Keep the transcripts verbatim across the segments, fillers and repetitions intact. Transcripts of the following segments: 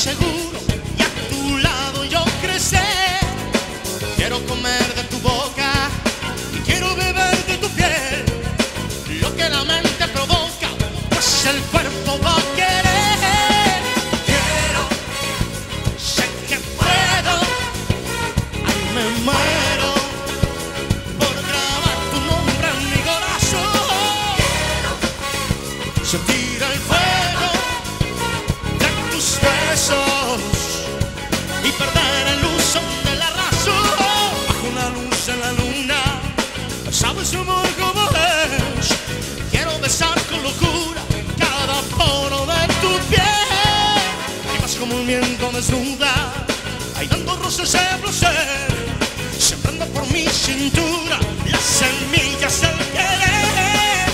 seguro y a tu lado yo crecer. Quiero comer de tu boca y quiero beber de tu piel. Lo que la mente provoca, pues el cuerpo va a querer. Quiero, sé que puedo, ay me muero por grabar tu nombre en mi corazón. Quiero sentir el fuego de tus besos y perder el uso de la razón. Bajo una luz en la luna, sabes amor cómo es. Quiero besar con locura cada poro de tu piel. Y vas como un viento desnuda, hay tantos roces de placer, sembrando por mi cintura las semillas del querer.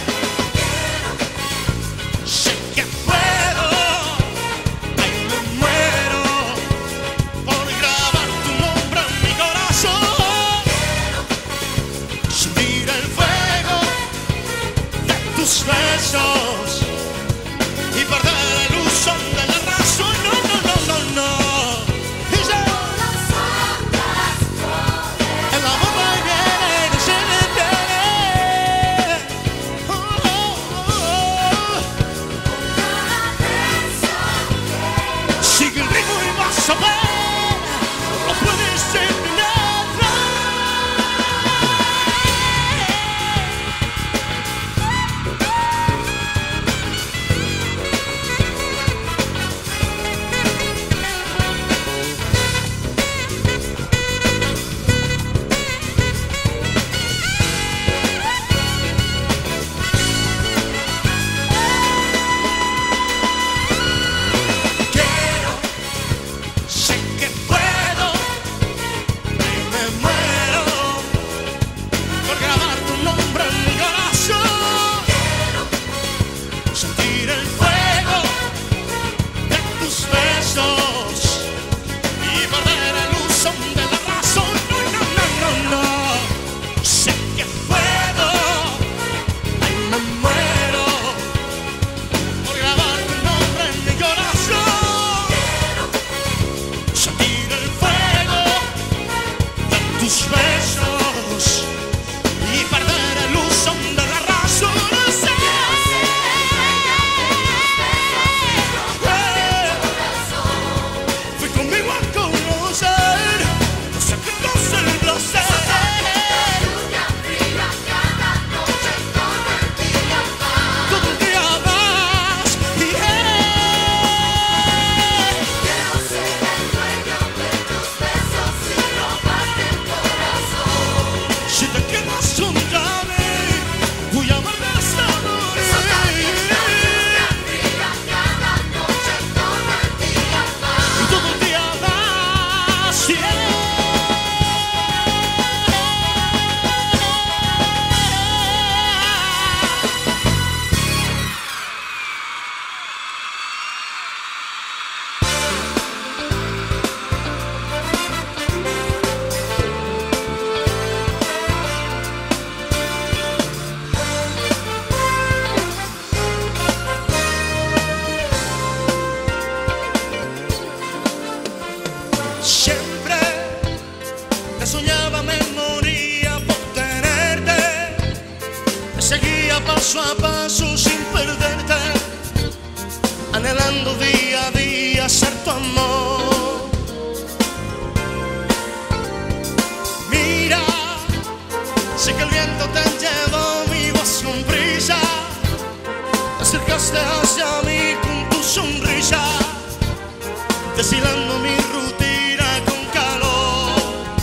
Sé que puedo, ay me muero por grabar tu nombre en mi corazón. Sentir el fuego de tus besos y perder el uso de la razón. No, no, no, no, no. Dice, el amor va y viene y no se detiene. Oh, oh, oh. Sigue el ritmo y vas a ver, no puedes terminar. Quiero, sé que puedo, ay me muero por grabar tu nombre en mi corazón. Quiero sentir el fuego de tus besos y perder el uso de la razón. No, no, no, no, no. Sé que puedo, ay me muero por grabar tu nombre en mi corazón. Quiero sentir el fuego de tus besos y perder el uso de la razón. Fui conmigo a conocer, no sé qué cosa el placer. Todo el día vas y si te quedas junto a mí, voy a amarte hasta morir. Y todo el día vas y siempre te soñaba, me moría por tenerte. Te seguía paso a paso sin perderte, anhelando día a día ser tu amor. Mira, sé que el viento te llevó mi voz con prisa, te acercaste hacia mí con tu sonrisa, deshilando mi rutina con calor.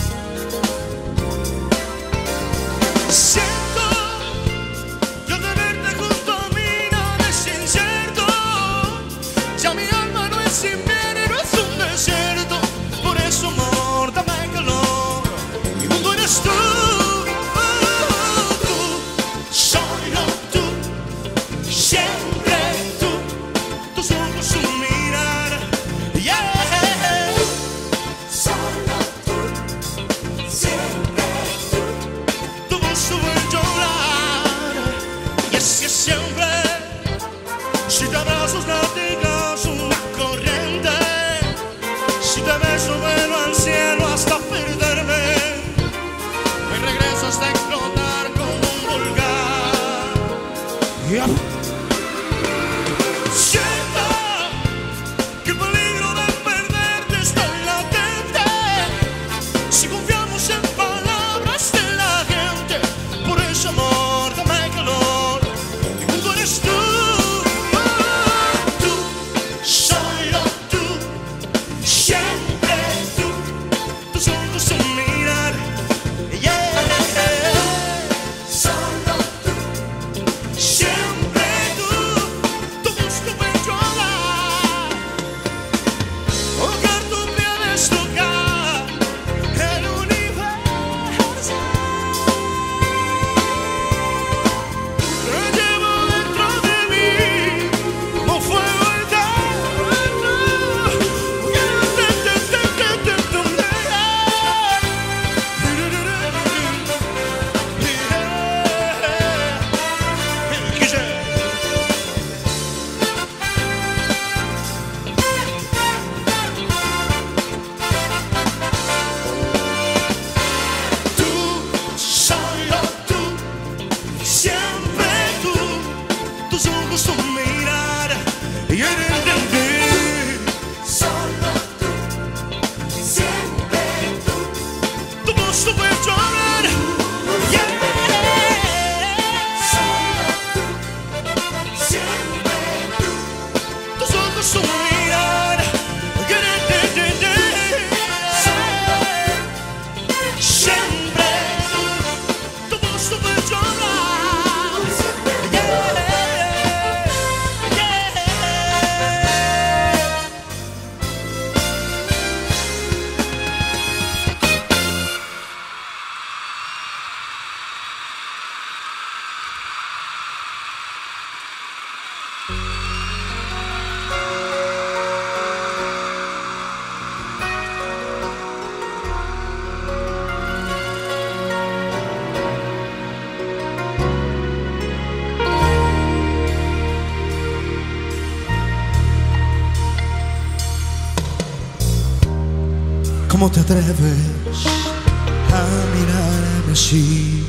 Siento que al tenerte junto a mí nada es incierto. Ya mi alma no es invierno y no es un desierto. Por eso amor, dame calor, mi mundo eres tú. Oh, tú, solo tú, siempre tú, tus ojos un mirar, yeah. Si te abrazos latigas una corriente, Solo tú, siempre tú. Tu voz super llorar, yeah. Solo tú, siempre tú. Tus ojos su mirar, solo tú, siempre tú. Tu voz super llorar, yeah. ¿Cómo te atreves a mirarme así,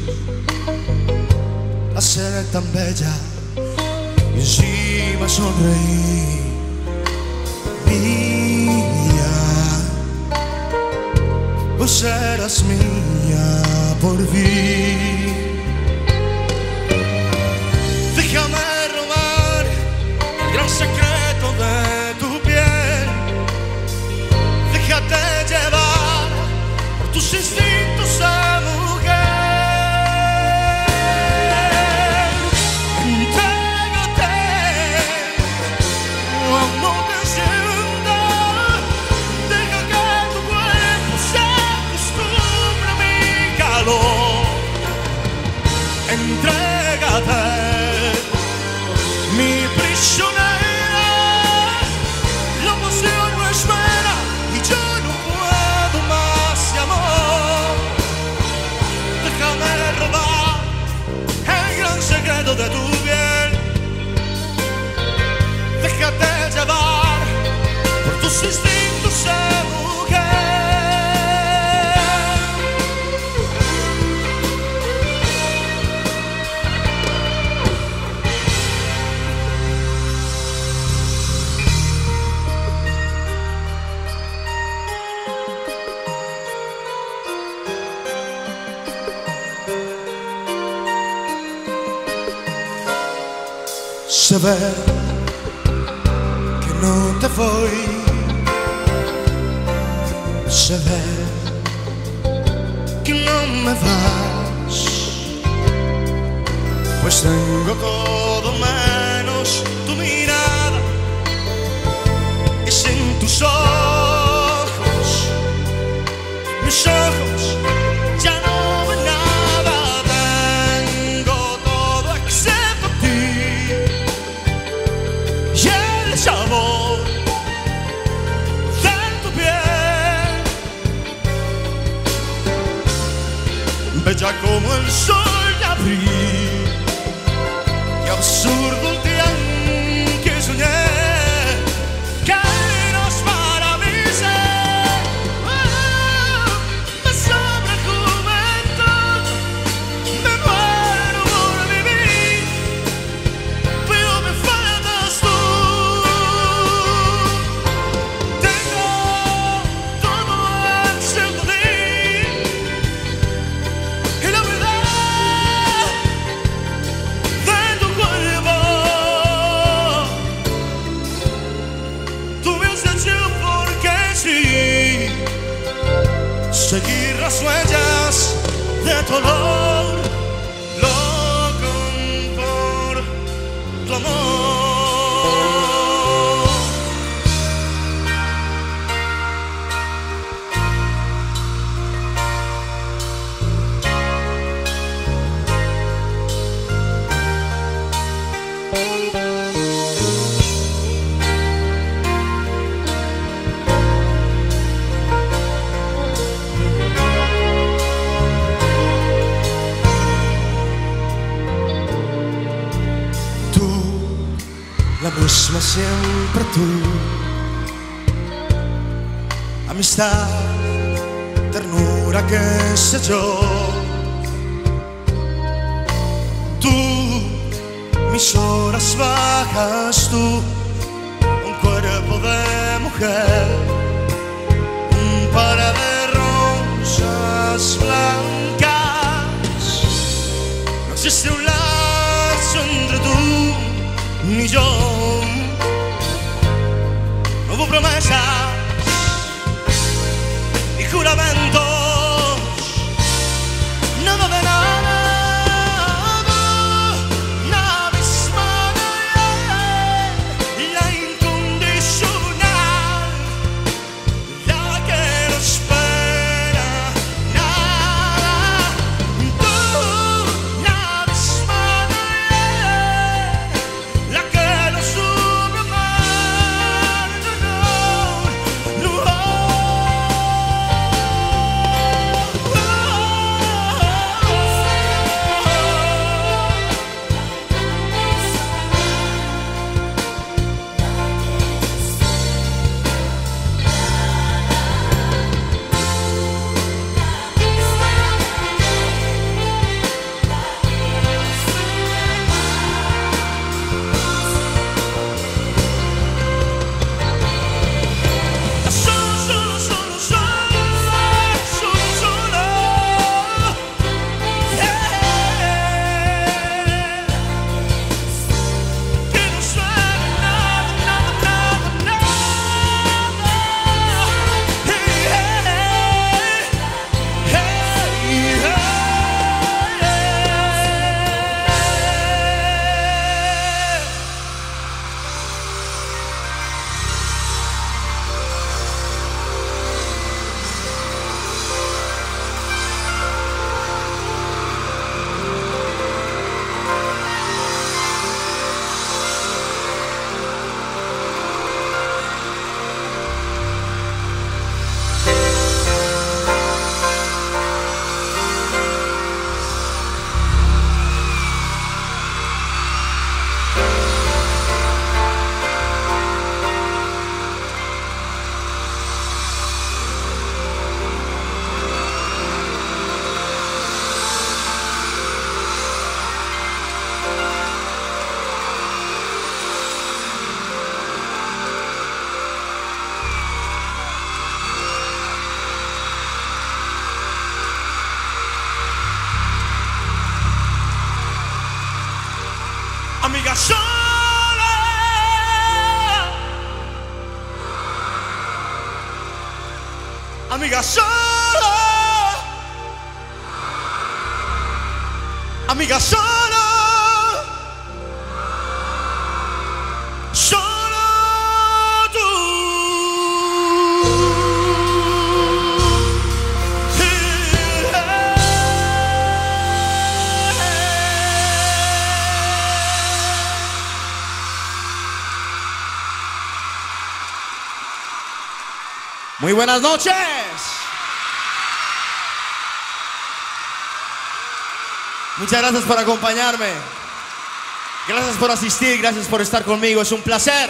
a ser tan bella y encima sonreír? Mía, pues eras mía por fin. Déjame robar el gran secreto de tu piel. Déjate llevar por tus instintos de mujer. Entrégate, no te sientas. Deja que tu cuerpo se acostumbre a mi calor. Entrégate, mi prisionera. La pasión no espera y yo no puedo más de amor. Déjame robar el gran secreto de tu piel. Déjate llevar por tus instintos de mujer. Se ve que no te voy, se ve que no me vas, pues tengo todo menos tu mirada. Es en tus ojos, mis ojos ya no ven nada. Tengo todo excepto a ti y el sabor de tu piel, bella como el sol de abril. Y absurdo el día en que soñé que nos maravilla. Oh, me sobra juventud, me muero por vivir, pero me faltas tú. Tengo todo excepto de ti y la verdad de tu cuerpo. Tú me has hecho porque sí, seguir las huellas de tu olor, loco por tu amor. La misma siempre tú, amistad, ternura, qué sé yo. Tú, mis horas bajas tú, mujer, un par de rosas blancas. No existe un lazo entre tú ni yo. No hubo promesas ni juramentos, nada de nada. Amiga sola, amiga sola, amiga sola, solo tú. Muy buenas noches. Muchas gracias por acompañarme. Gracias por asistir, gracias por estar conmigo. Es un placer.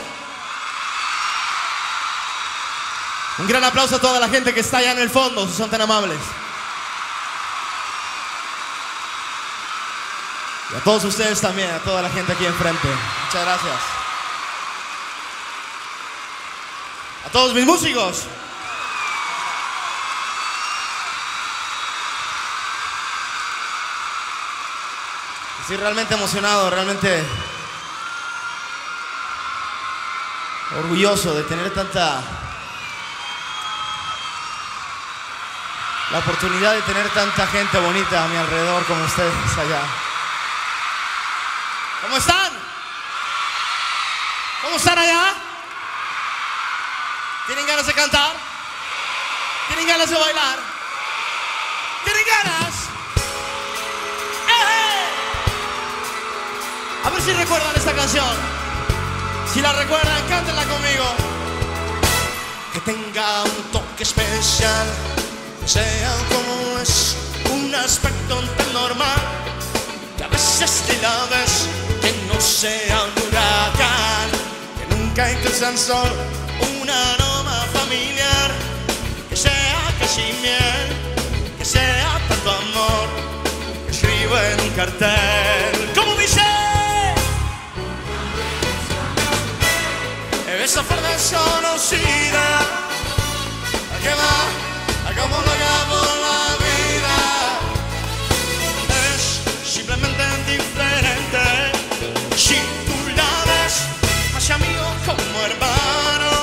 Un gran aplauso a toda la gente que está allá en el fondo, si son tan amables. Y a todos ustedes también, a toda la gente aquí enfrente. Muchas gracias. A todos mis músicos. Estoy realmente emocionado, realmente orgulloso de tener tanta... la oportunidad de tener tanta gente bonita a mi alrededor como ustedes allá. ¿Cómo están? ¿Cómo están allá? ¿Tienen ganas de cantar? ¿Tienen ganas de bailar? ¿Tienen ganas? A ver si recuerdan esta canción. Si la recuerdan, cántenla conmigo. Que tenga un toque especial, sea como es, un aspecto tan normal, que a veces te la ves, que no sea un huracán, que nunca incluya el sol, un aroma familiar, que sea casi miel, que sea tanto amor, que escribo en un cartel. ¿Cómo dice? esa flor desconocida que va como loca por la vida. Es simplemente diferente. Si tú la ves más amigo como hermano,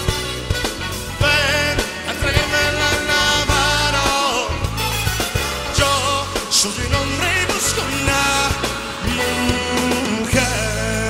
ven a entregármela en la mano. Yo soy un hombre y busco una mujer.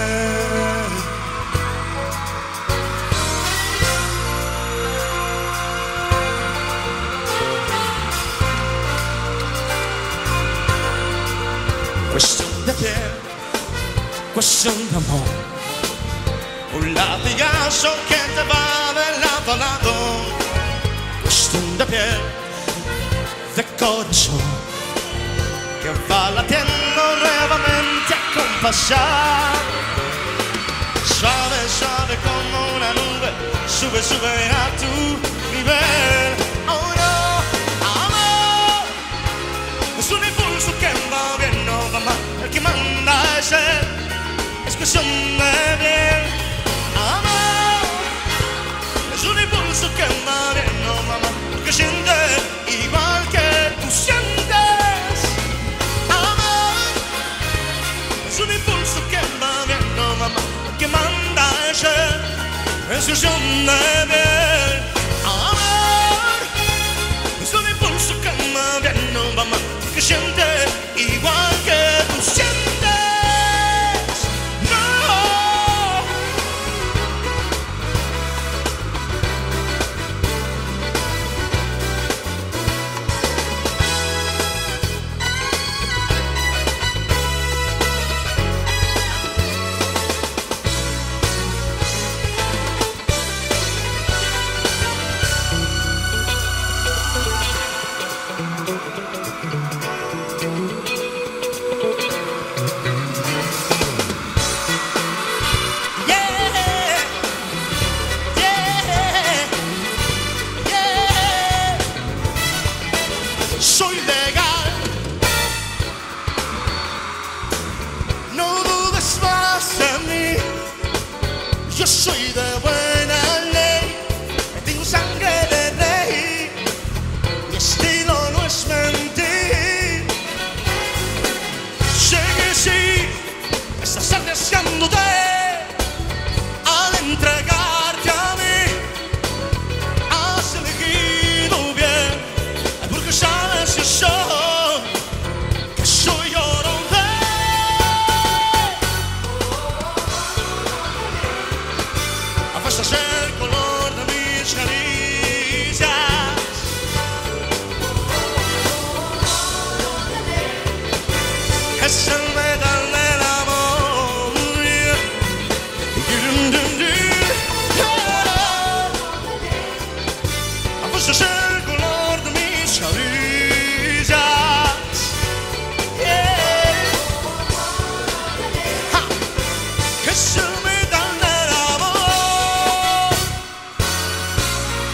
Cuestión de piel, cuestión de amor, un latigazo que te va de lado a lado. Cuestión de piel, de corazón, que va latiendo nuevamente a compasar. Suave, suave como una nube, sube, sube a tu nivel. Oh no, amor, es un impulso que va bien, no va mal. El que manda es él, es cuestión de bien. Amor, es un impulso que va bien, no va mal. El que siente igual que tú sientes. Amor, es un impulso que va bien, no va mal. El que manda es él, es cuestión de bien. Amor, es un impulso que va bien, no va mal. El que siente igual que tú sientes. No. Soy legal, no dudes más de mí. Yo soy de buena ley, tengo sangre de rey. Mi estilo no es mentir. Sé que sí, estás arriesgándote al entregarte a mí. Has elegido bien, porque sabes que soy, que soy oro de. Afastas el color de mis caricias. Es el metal del amor. Afastas el color de mis caricias. Yeah. Ha. Es el metal del amor.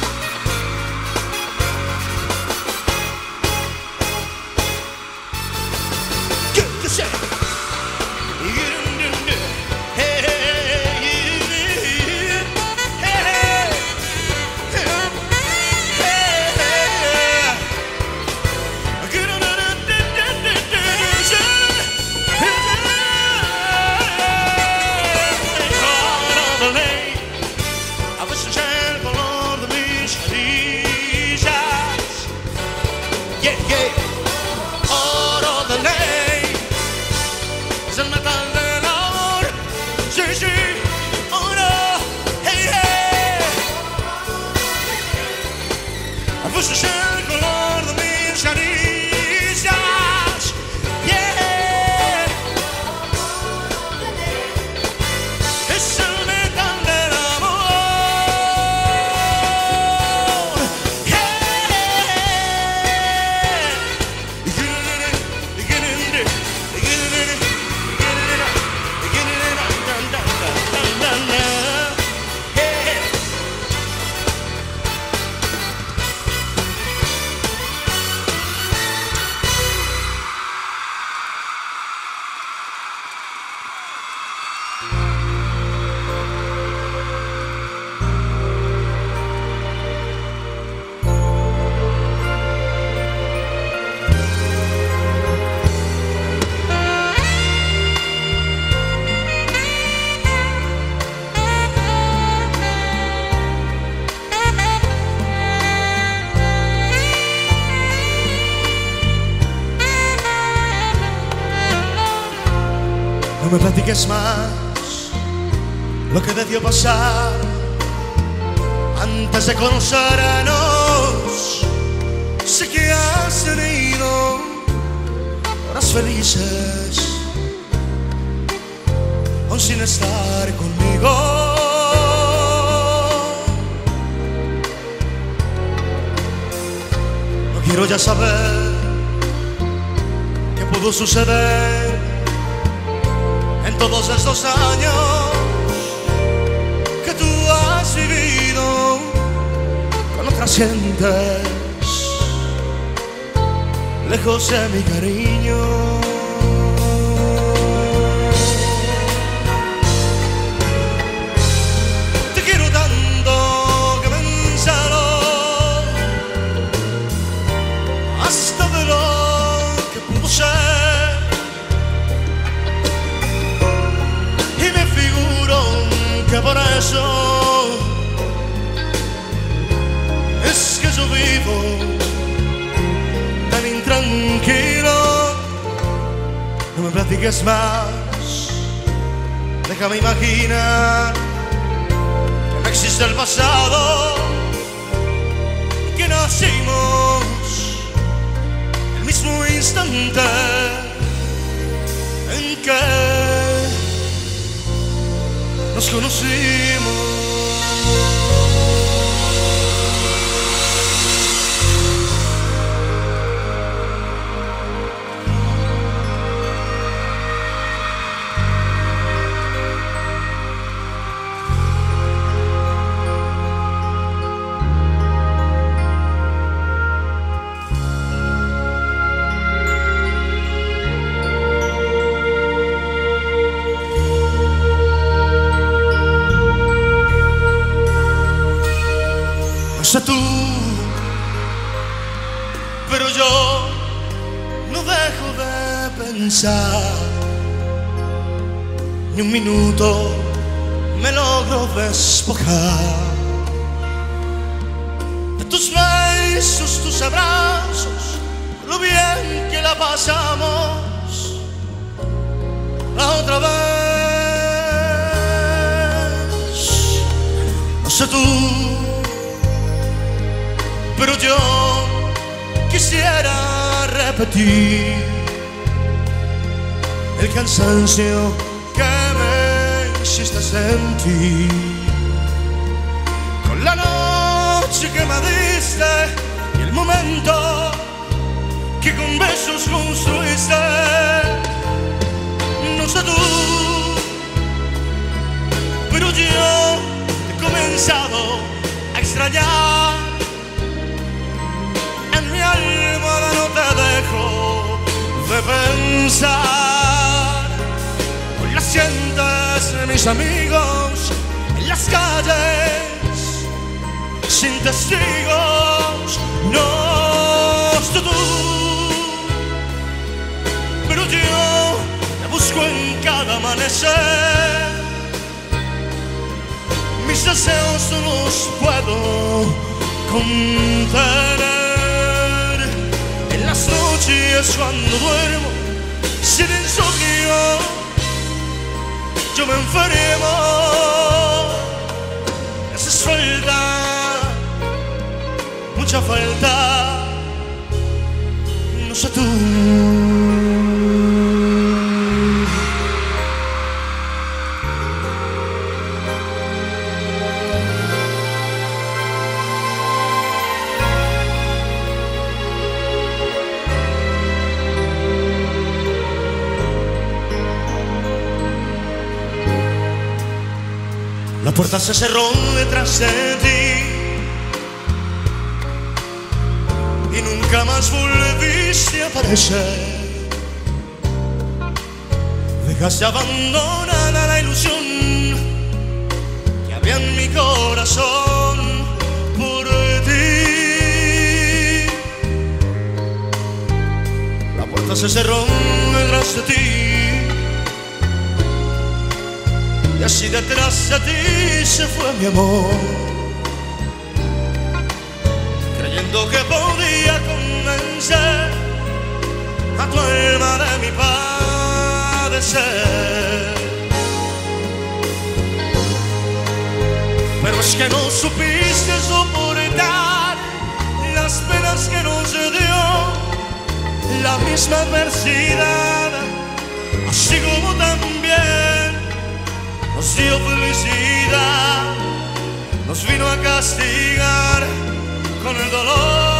me platiques más lo que debió pasar antes de conocernos. Sé que has tenido horas felices aún sin estar conmigo. No quiero ya saber qué pudo suceder en todos estos años que tú has vivido con otras gentes, lejos de mi cariño. Te quiero tanto que pensarlo hasta de lo que pudo ser, y me figuro que por eso es que yo vivo tan intranquilo. No me platiques más, déjame imaginar que no existe el pasado, que nacimos el mismo instante en que nos conocimos. Tú, pero yo no dejo de pensar, ni un minuto me logro despojar de tus besos, tus abrazos, lo bien que la pasamos la otra vez. No sé tú, pero yo quisiera repetir el cansancio que me hiciste sentir con la noche que me diste y el momento que con besos construiste. No sé tú, pero yo he comenzado a extrañar. Mi almohada no te dejo de pensar. Hoy la sientes de mis amigos en las calles sin testigos. No sé tú, pero yo te busco en cada amanecer. Mis deseos no los puedo contener. Las noches cuando duermo sin insomnio, yo me enfermo. Me haces falta, mucha falta. No sé tú. La puerta se cerró detrás de ti y nunca más volviste a aparecer. Dejaste abandonada la ilusión que había en mi corazón por ti. La puerta se cerró detrás de ti y así detrás de ti se fue mi amor, creyendo que podía convencer a tu alma de mi padre. de ser. Pero es que no supiste soportar las penas que nos dio la misma adversidad, así como también nos dio felicidad, nos vino a castigar con el dolor.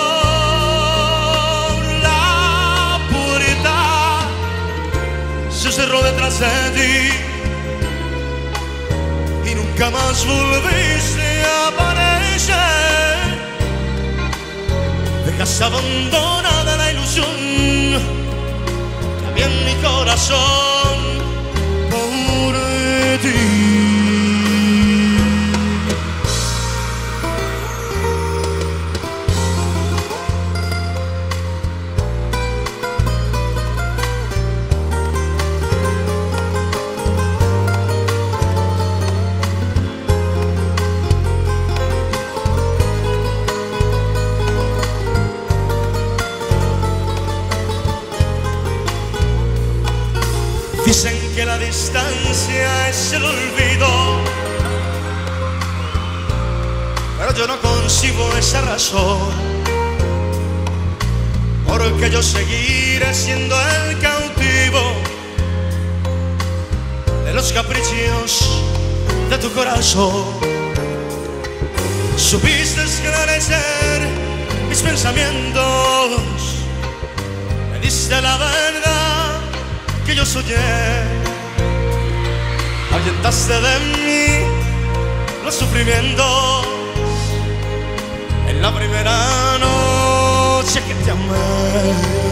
La puerta se cerró detrás de ti y nunca más volviste a aparecer. Dejaste abandonada la ilusión que había en mi corazón por ti. Dicen que la distancia es el olvido, pero yo no concibo esa razón, porque yo seguiré siendo el cautivo de los caprichos de tu corazón. Supiste esclarecer mis pensamientos, me diste la verdad que yo soñé, ahuyentaste de mí los sufrimientos en la primera noche que te amé.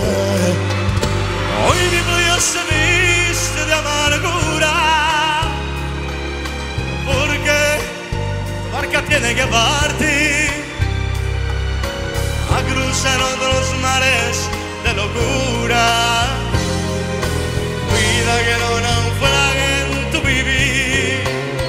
Hoy mi vida se viste de amargura, porque tu barca tiene que partir a cruzar otros mares de locura. Cuida que no naufrague en tu vivir,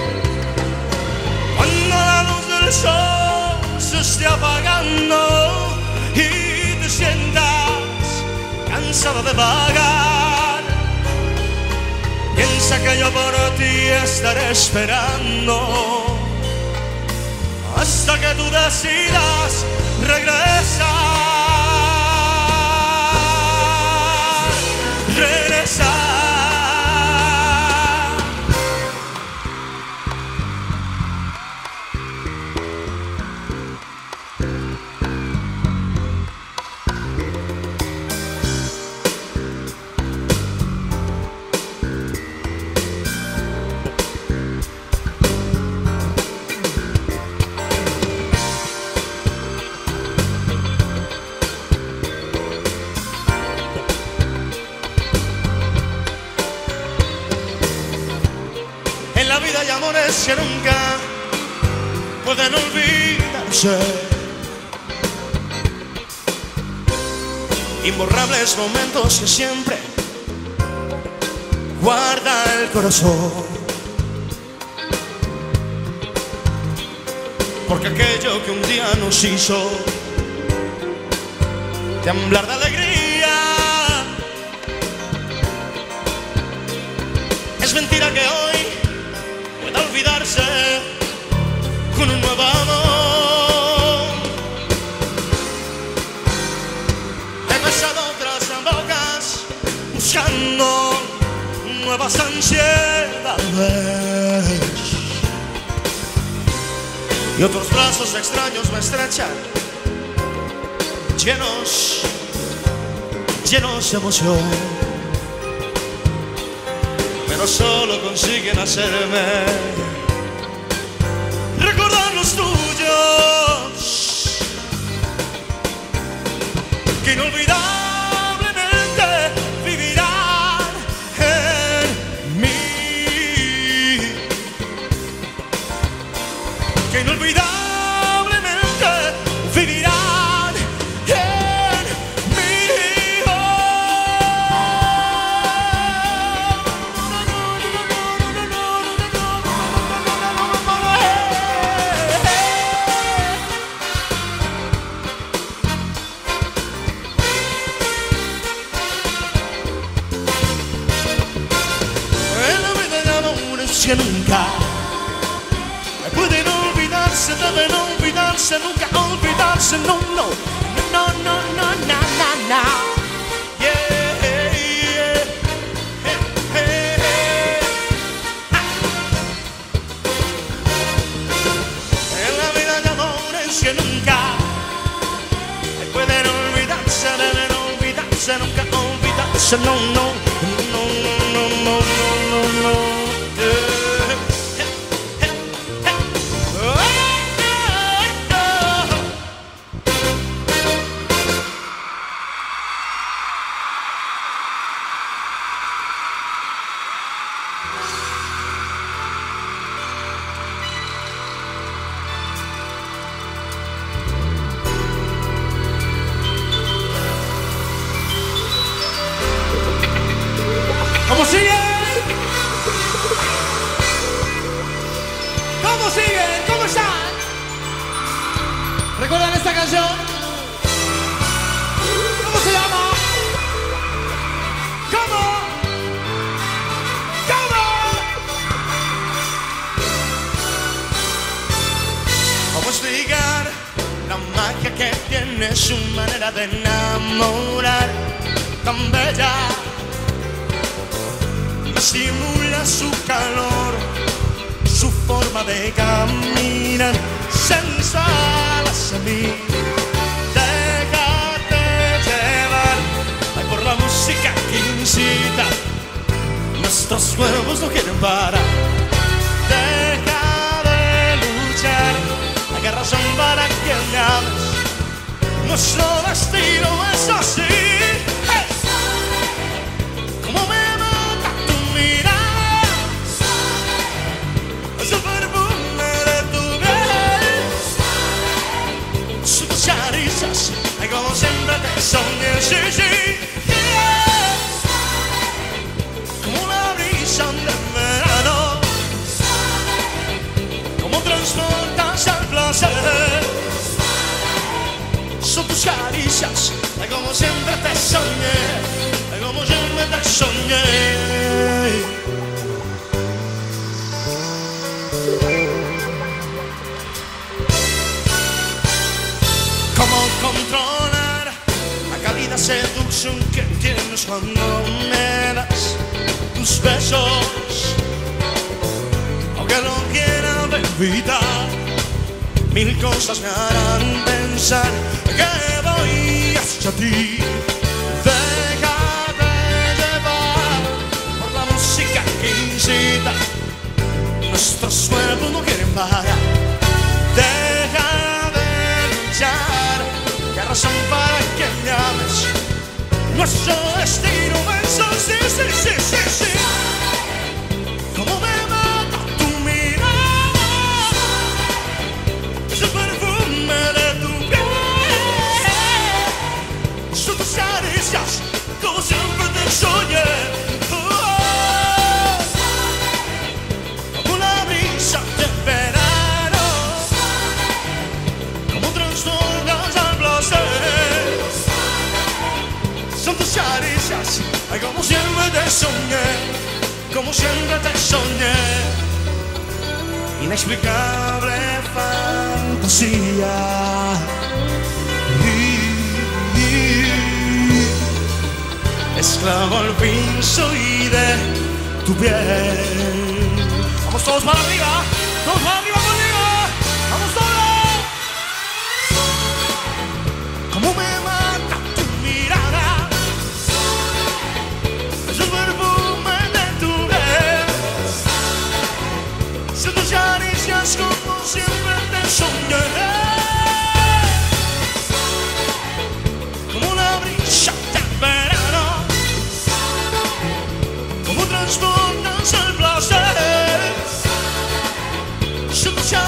cuando la luz del sol se esté apagando y te sientas cansado de vagar. Piensa que yo por ti estaré esperando hasta que tú decidas regresar, regresar. En la vida hay amores que nunca pueden olvidarse, imborrables momentos que siempre guarda el corazón, porque aquello que un día nos hizo temblar de alegría es mentira que hoy pueda olvidarse con un nuevo amor. He besado otras bocas buscando nuevas ansiedades, y otros brazos extraños me estrechan, llenos, llenos de emoción, pero solo consiguen hacerme recordar los tuyos, que inolvidablemente vivirán en mí, que inolvidablemente vivirán en mí. nunca pueden olvidarse, deben olvidarse, nunca olvidarse, no, no, no, no, no, no, no, no. Yeah, yeah, hey, hey, hey. Ah. En la vida hay amores que nunca pueden olvidarse, deben olvidarse, nunca olvidarse, no, no, no, no, no, no, no, no. ¿Cómo siguen? ¿Cómo siguen? ¿Cómo están? ¿Recuerdan esta canción? ¿Cómo se llama? ¿Cómo? ¿Cómo? ¿Cómo explicar la magia que tiene su manera de enamorar tan bella? Simula su calor, su forma de caminar, sensual hacia mí. Déjate llevar ay, por la música que incita. Nuestros cuerpos no quieren parar. Deja de luchar, hay razón para que me ames. Nuestro destino es así. Ay, como siempre te soñé, sí, sí, yeah. Como una brisa de verano, como transportas al placer. Son tus caricias, ay, como siempre te soñé, ay, como siempre te soñé. ¿Cómo controlar la cálida seducción que tienes cuando me das tus besos? Aunque no quiera evitar, mil cosas me harán pensar que voy hacia ti. Déjate llevar por la música que incita. Nuestros cuerpos no quieren parar. Deja qué razón para que me ames. Nuestro destino es así, sí, sí, sí, sí. Como me mata tu mirada, es el perfume de tu piel. Son tus caricias, como siempre te soñé. Oh, como la brisa de verano, como un trastorno. Son tus caricias, ay, como siempre te soñé, como siempre te soñé. Inexplicable fantasía. Y, y, esclavo al fin soy de tu piel. Vamos todos para arriba, todos para arriba conmigo. Vamos todos. Como me mata tu mirada, es el perfume de tu piel. Son tus caricias como siempre te soñé. Como una brisa de verano, como transportas el placer. Son tus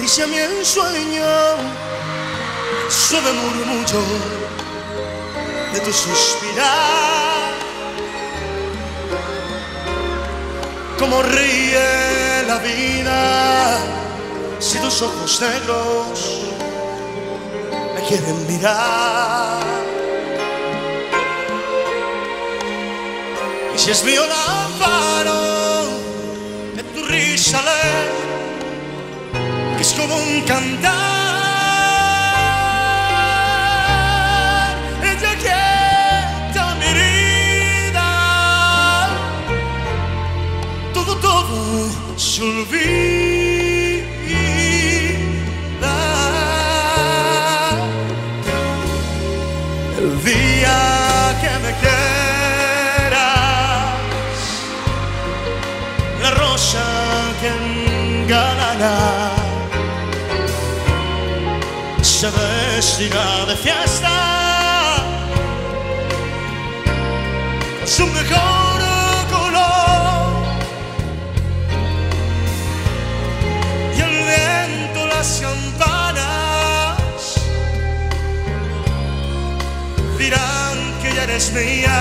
Y si a mí el sueño suave murmullo de tu suspirar, como ríe la vida si tus ojos negros me quieren mirar. Y si es mío el amparo de tu risa alegre, que es como un cantar, ella quieta mi herida, todo, todo se olvida. El día que me quieras, la rosa que engalana se vestirá de fiesta con su mejor color, y el viento, las campanas dirán que ya eres mía,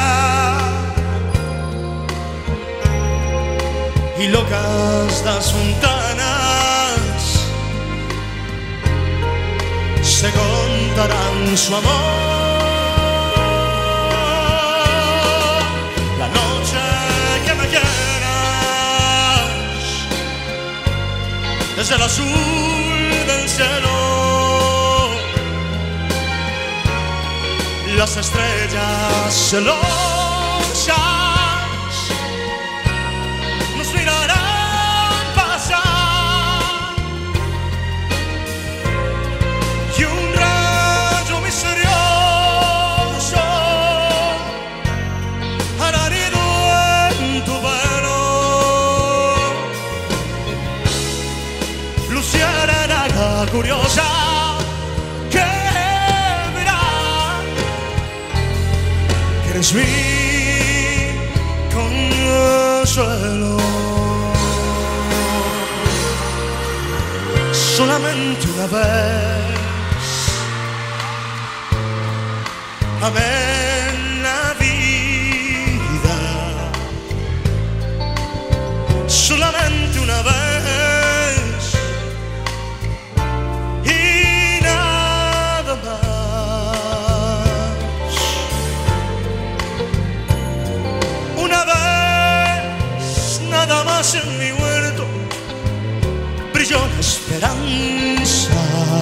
y locas las fontanas se contarán su amor. La noche que me quieras, desde el azul del cielo, las estrellas celosas nos mirarán pasar, y un rayo misterioso hará nido en tu velo, luciérnaga curiosa que verá que eres mi consuelo. Solamente una vez amé la vida, solamente una vez y nada más. Una vez nada más en mi huerto brilló la esperanza,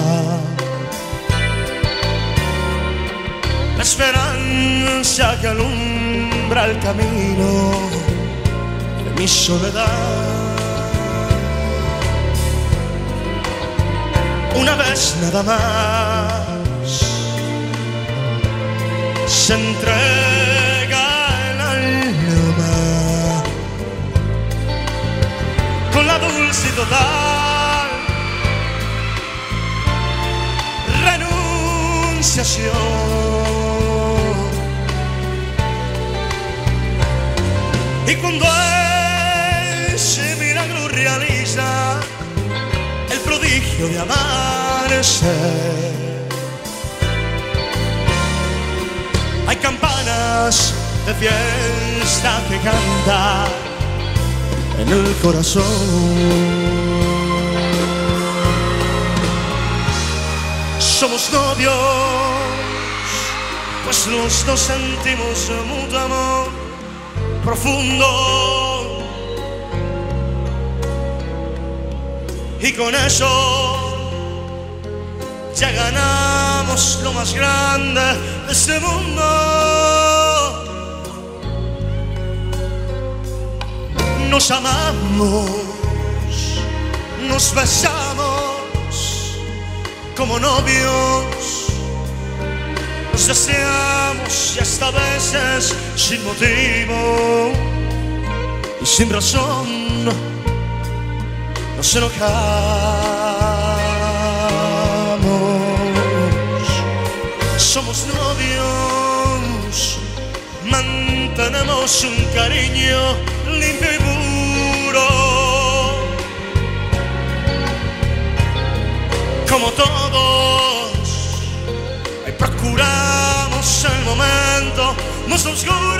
la esperanza que alumbra el camino de mi soledad. Una vez nada más se entrega el alma con la dulce y total renunciación. Y cuando ese milagro realiza el prodigio de amarse, hay campanas de fiesta que cantan en el corazón. Somos novios, pues los dos sentimos mutuo amor profundo, y con eso ya ganamos lo más grande de este mundo. Nos amamos, nos besamos como novios, nos deseamos y hasta a veces sin motivo y sin razón nos enojamos. Somos novios, mantenemos un cariño limpio y puro, como todos, ahí procuramos el momento más oscuro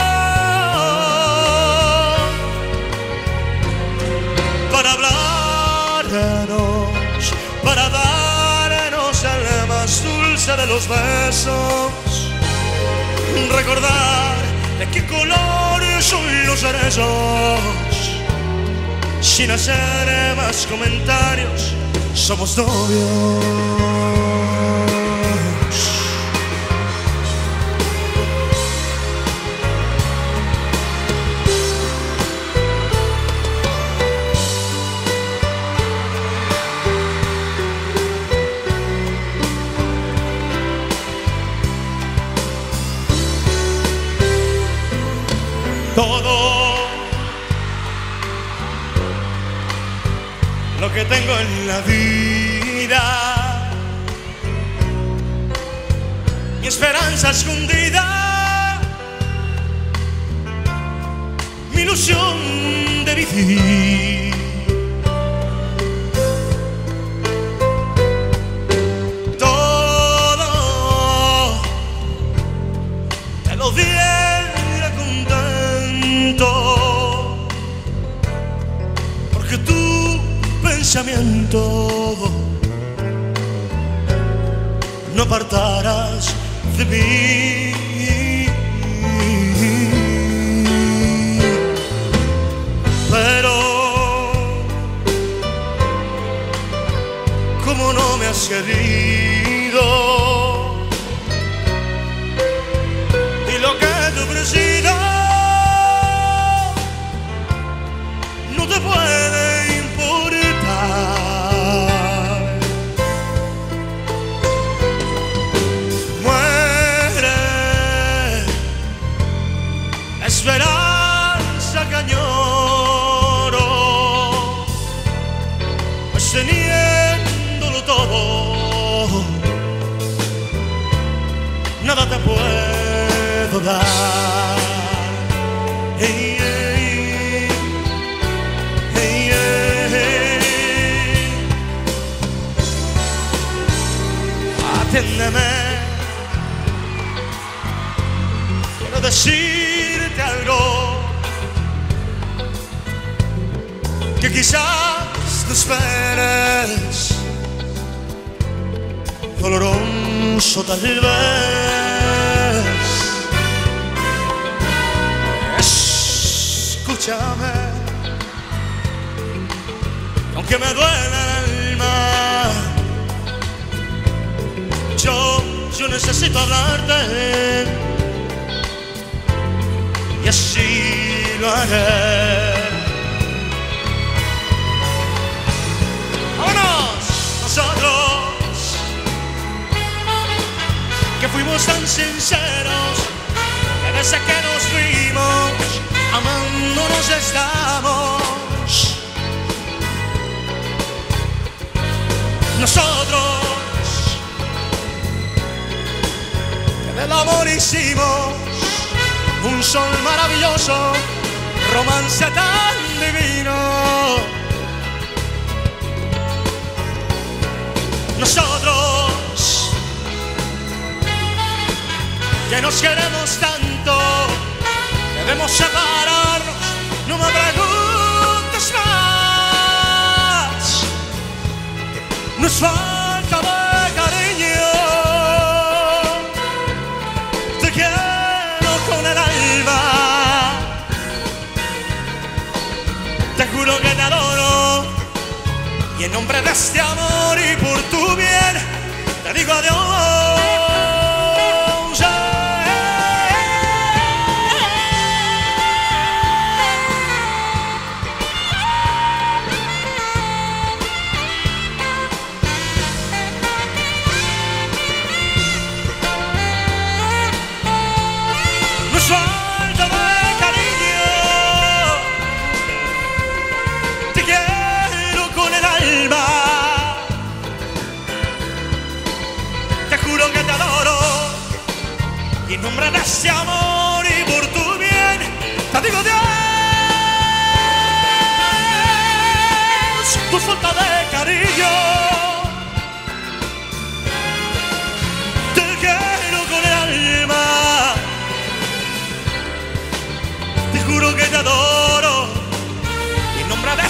para hablarnos, para darnos el más dulce de los besos, recordar de qué color son los cerezos, sin hacer más comentarios, somos novios. Todo lo que tengo en la vida, mi esperanza escondida, mi ilusión de vivir, todo te lo diera contento, porque tu pensamiento no apartarás de mí. Pero como no me has querido y lo que te he ofrecido no te puede importar, muere la esperanza que añoro, pues teniéndolo todo nada te puedo dar. Hey, hey, hey, hey. Atiéndeme, quiero decirte algo que quizás no esperes, doloroso tal vez. Escúchame, aunque me duele el alma, yo, yo necesito hablarte y así lo haré. ¡Vámonos! Nosotros que fuimos tan sinceros, que desde que nos fuimos amándonos estamos. Nosotros que del amor hicimos un sol maravilloso, romance tan divino. Nosotros que nos queremos tanto, debemos separarnos, no me preguntes más. Nos falta de cariño, te quiero con el alma, te juro que te adoro, y en nombre de este amor y por tu bien te digo adiós. Falta de cariño, te quiero con el alma, te juro que te adoro, y en nombre de ese amor y por tu bien te digo adiós. Tu falta de cariño,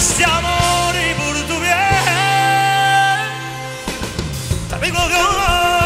este amor y por tu bien te digo adiós.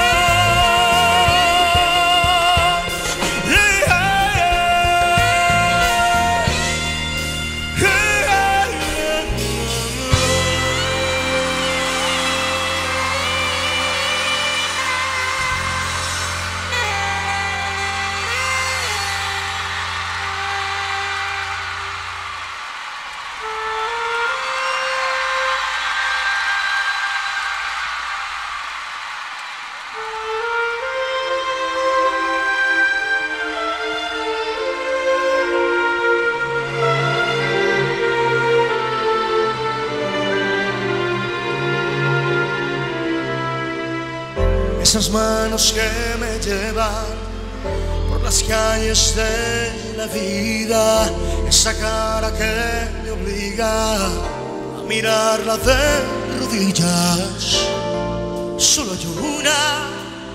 Esas manos que me llevan por las calles de la vida, esa cara que me obliga a mirarla de rodillas. Solo hay una,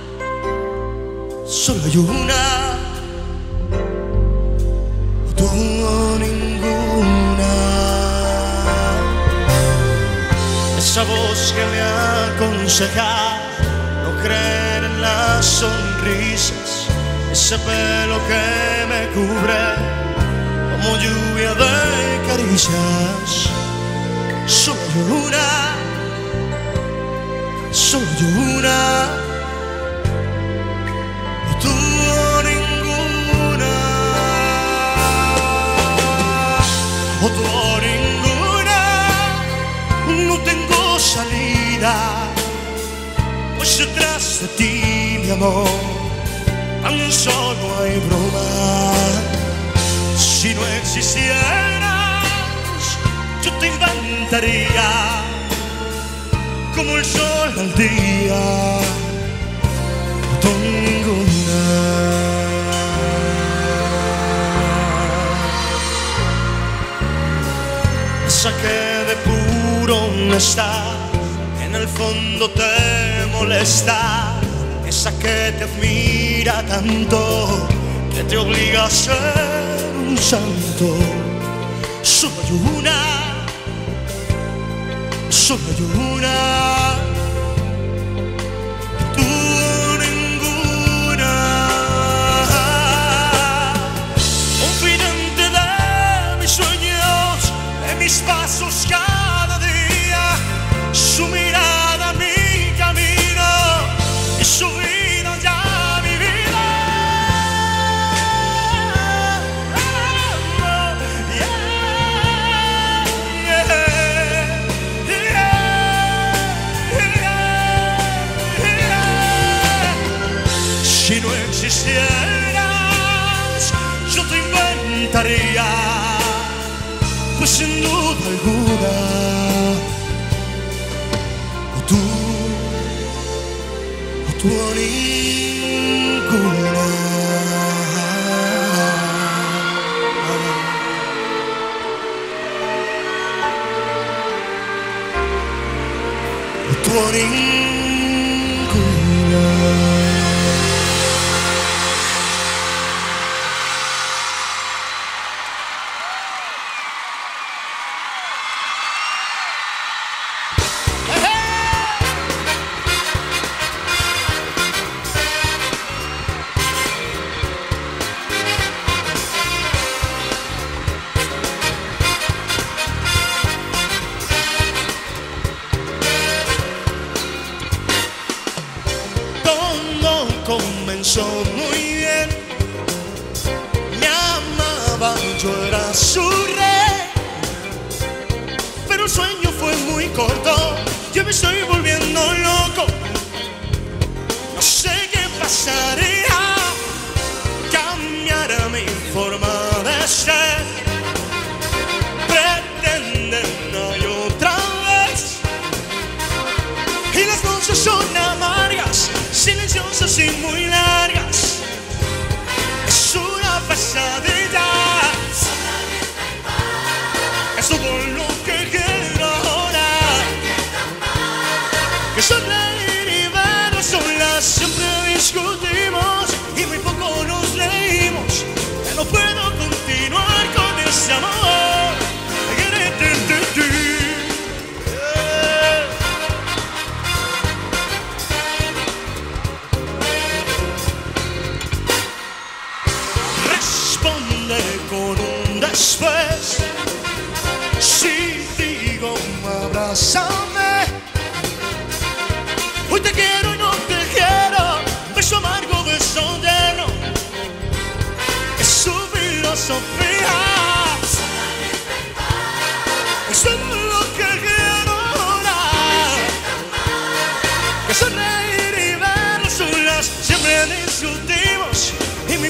solo hay una, tú ninguna. Esa voz que me aconseja no creer en las sonrisas, ese pelo que me cubre como lluvia de caricias. Solo hay una, solo hay una, y tú ninguna, o tú ninguna. No tengo salida, pues detrás de ti, mi amor, tan solo hay broma. Si no existieras, yo te inventaría como el sol al día, tú ninguna. Esa que de puro no está, en el fondo te molesta, esa que te admira tanto que te obliga a ser un santo. Solo hay una, solo hay una, tú ninguna. Confidente de mis sueños, de mis pasos cada día, su mirada mi camino y su vida ya mi vida. Yeah, yeah, yeah, yeah. Si no existieras, yo te inventaría, pues sin duda alguna, o tú, o tú ninguna. O tú ninguna. Comenzó muy bien, me amaba, yo era su rey, pero el sueño fue muy corto, yo me estoy volviendo loco. No sé qué pasaría, cambiará mi forma de ser, pretenden una y otra vez, y las noches son amargas, silenciosas y muy largas. Es una pesadilla, es todo lo que quiero ahora, que sonreír y ver a solas. Siempre discutimos y muy poco nos reímos, ya no puedo continuar con ese amor.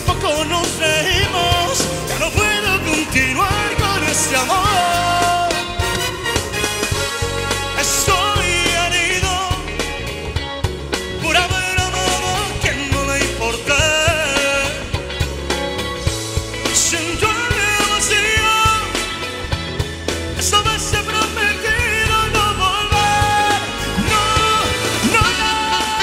poco nos reímos. Ya no puedo continuar con este amor. Estoy herido por haber amado a quien no le importé. Siento el vacío. Esta vez he prometido no volver. No, no, no.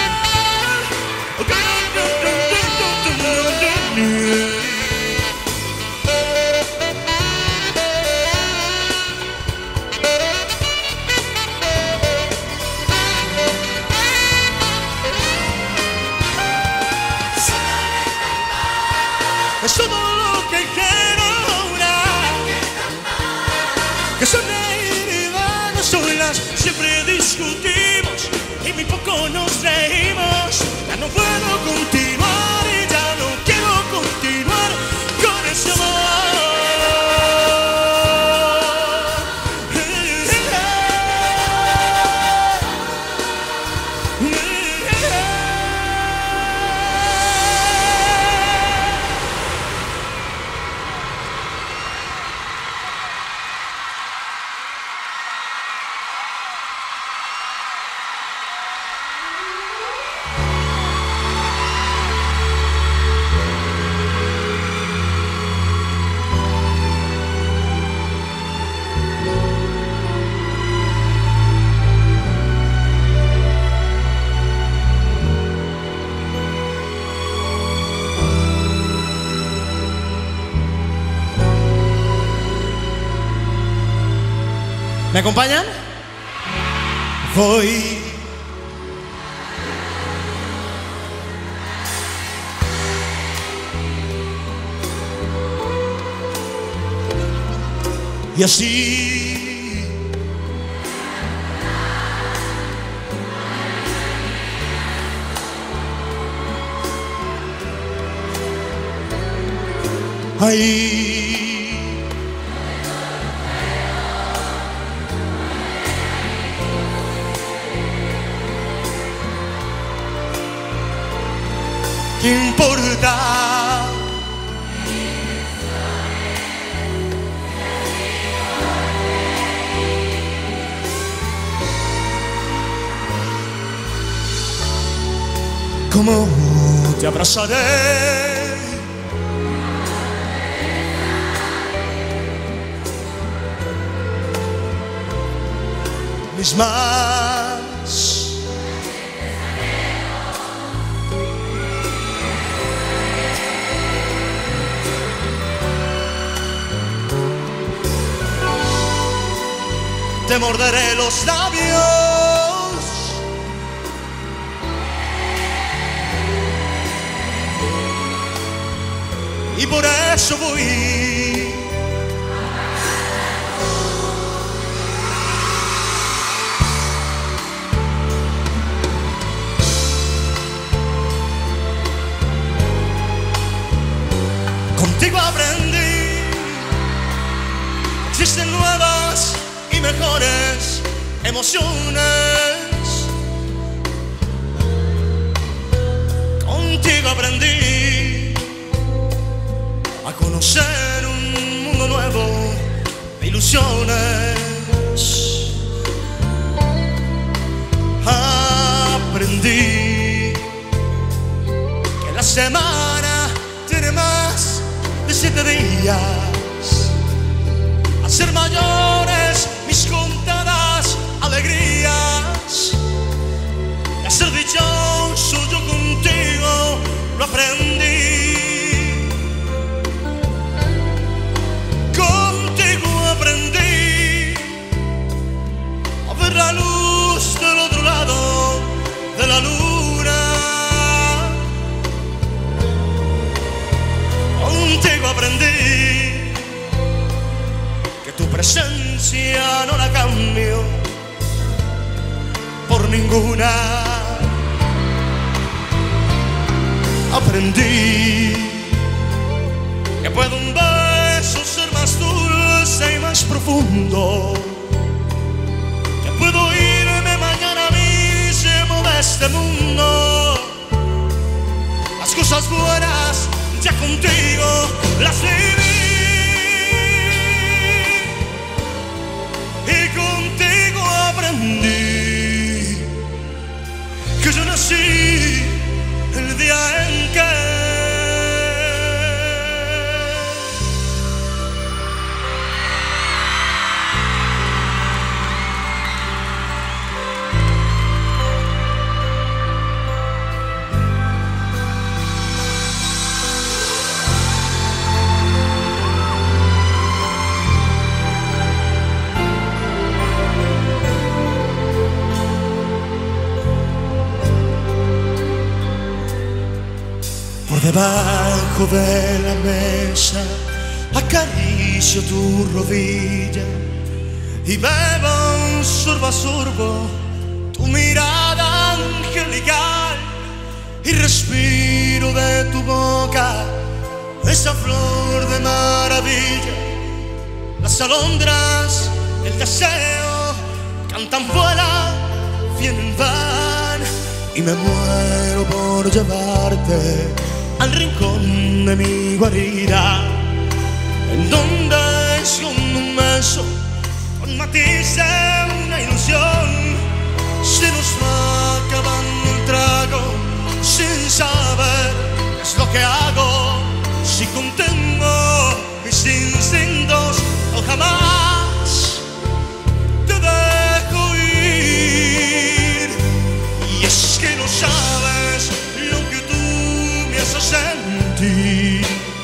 Es todo lo que quiero ahora, que sonreír y darnos solas. Siempre discutimos y muy poco nos reímos. Ya no puedo continuar y ya no quiero continuar con este amor. ¿Me acompañan? Voy y así ahí ¿qué importa? ¿Cómo te abrazaré? Mis más te morderé los labios y por eso voy contigo aprendí. Existen nuevas y mejores emociones. Contigo aprendí a conocer un mundo nuevo de ilusiones. Aprendí que la semana tiene más de siete días. A ser mayores mis contadas alegrías. Y a ser dichoso yo contigo lo aprendí. Contigo aprendí a ver la luz del otro lado de la luna. Contigo aprendí que tu presencia no la cambio por ninguna. Aprendí que puede un beso ser más dulce y más profundo. Que puedo irme mañana mismo de este mundo. Las cosas buenas ya contigo las viví y contigo aprendí que yo nací el día en que por debajo de la mesa acaricio tu rodilla y bebo sorbo a sorbo tu mirada angelical y respiro de tu boca esa flor de maravilla. Las alondras, el deseo, cantan, vuelan, vienen, van y me muero por llevarte al rincón de mi guarida, en donde escondo un beso con matices, una ilusión. Se nos va acabando el trago sin saber qué es lo que hago, si contengo mis instintos o jamás te dejo ir. Y es que no sabes lo que tú me haces sentir.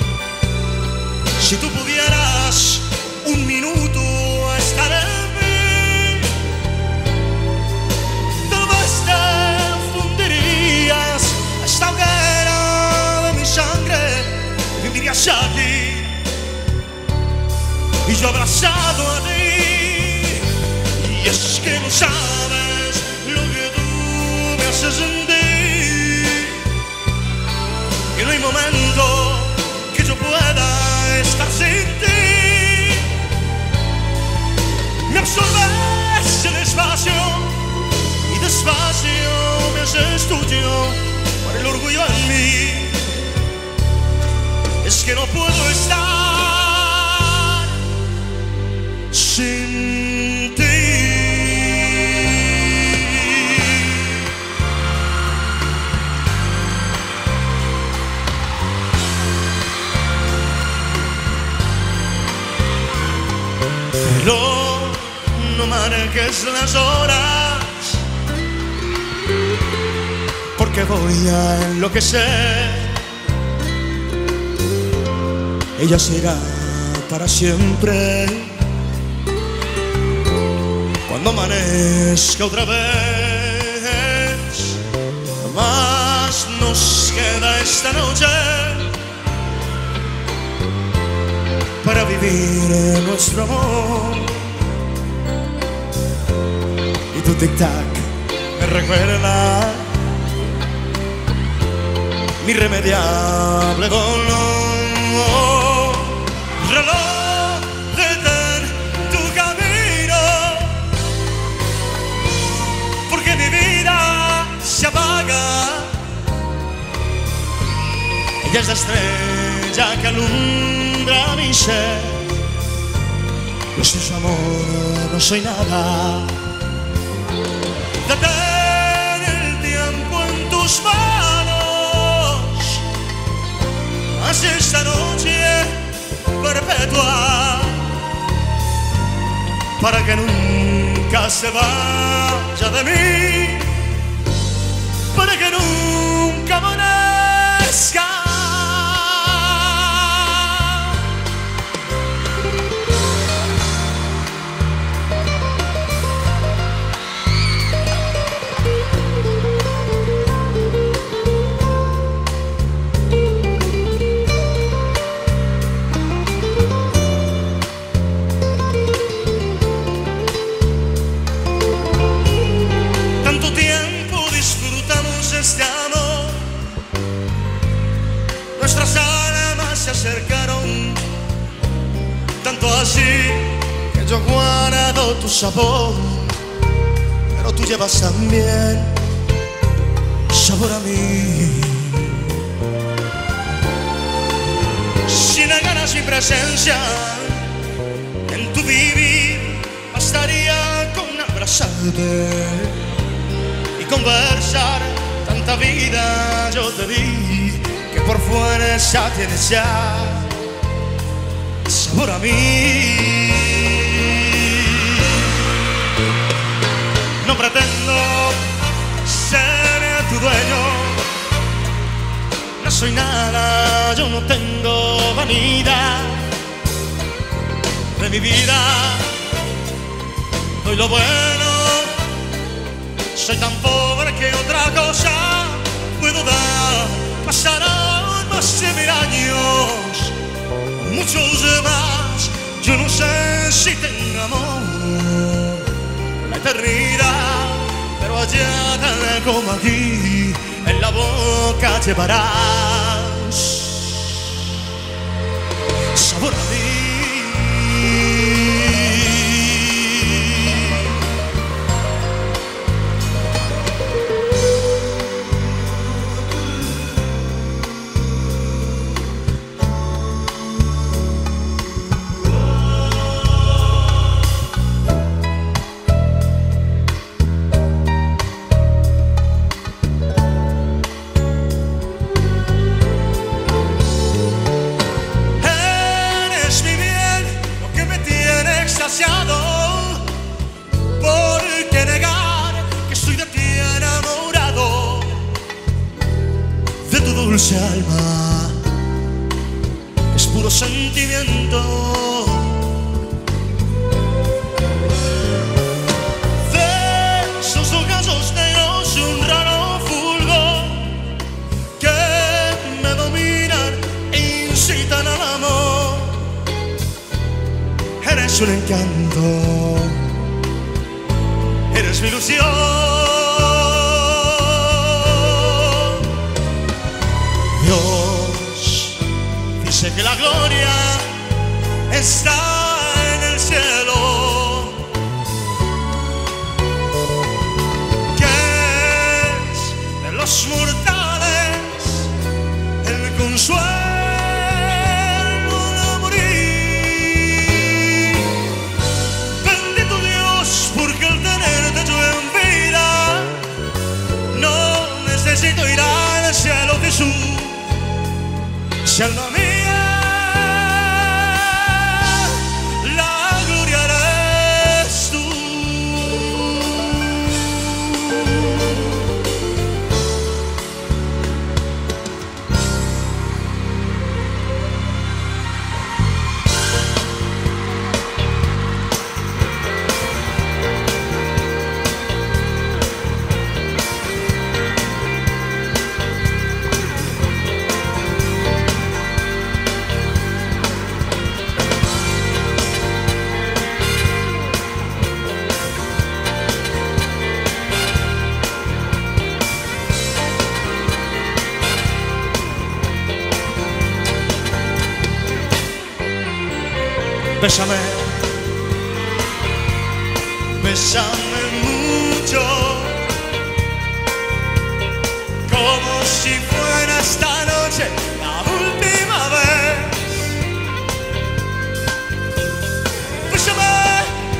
Si tú pudieras un minuto estar en mí, tal vez te fundirías a esta hoguera de mi sangre y vivirías aquí y yo abrazado a ti. Y es que no sabes lo que tú me haces sentir, que no hay momento que yo pueda estar sin ti. Me absorbes el espacio y despacio me haces tuyo por el orgullo en mí. Es que no puedo estar sin ti. Pero no marques las horas, porque voy a enloquecer. Ella será para siempre cuando amanezca otra vez. Más nos queda esta noche para vivir nuestro amor. Y tu tic-tac me recuerda mi irremediable dolor. Reloj, detén tu camino, porque mi vida se apaga. Ella es la estrella que alumbra mi ser. Yo sin su amor no soy nada. Detén el tiempo en tus manos, haz esta noche perpetua para que nunca se vaya de mí, para que nunca amanezca. Nuestras almas se acercaron, tanto así que yo guardo tu sabor, pero tú llevas también sabor a mí. Sin presencia en tu vivir, bastaría con abrazarte y conversar. Tanta vida yo te di que por fuerza tienes ya sabor a mí. No pretendo ser tu dueño, no soy nada, yo no tengo vanidad de mi vida, doy lo bueno, soy tan pobre que otra cosa puedo dar. Pasarán más de mil años, muchos más, yo no sé si tengo amor, la eternidad, pero allá tal como aquí, en la boca llevarás sabor a mí. ¿Por qué negar que estoy de ti enamorado, de tu dulce alma, que es puro sentimiento, de esos ojos negros y un raro fulgor que me dominan e incitan al amor? Eres un encanto, eres mi ilusión. Dios dice que la gloria está en el cielo, que es de los mortales el consuelo. Necesito ir al cielo, Jesús, si alma mía, la gloria eres tú. Bésame, bésame mucho, como si fuera esta noche la última vez. Bésame,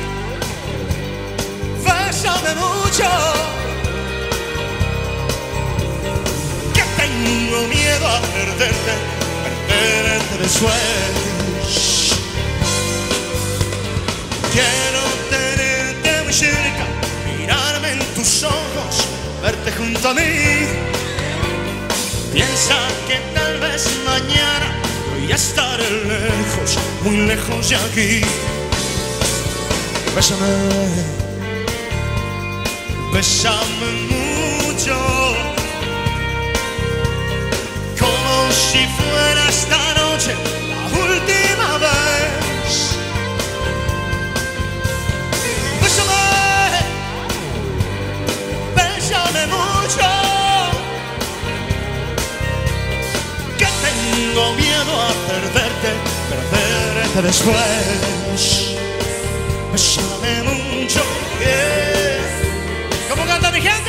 bésame mucho, que tengo miedo a perderte, perderte después. Quiero tenerte muy cerca, mirarme en tus ojos, verte junto a mí. Piensa que tal vez mañana voy a estar lejos, muy lejos de aquí. Bésame, bésame mucho, como si fuera esta noche la última vez. Mucho, que tengo miedo a perderte, perderte después. Bésame mucho, yeah. ¿Cómo canta mi gente?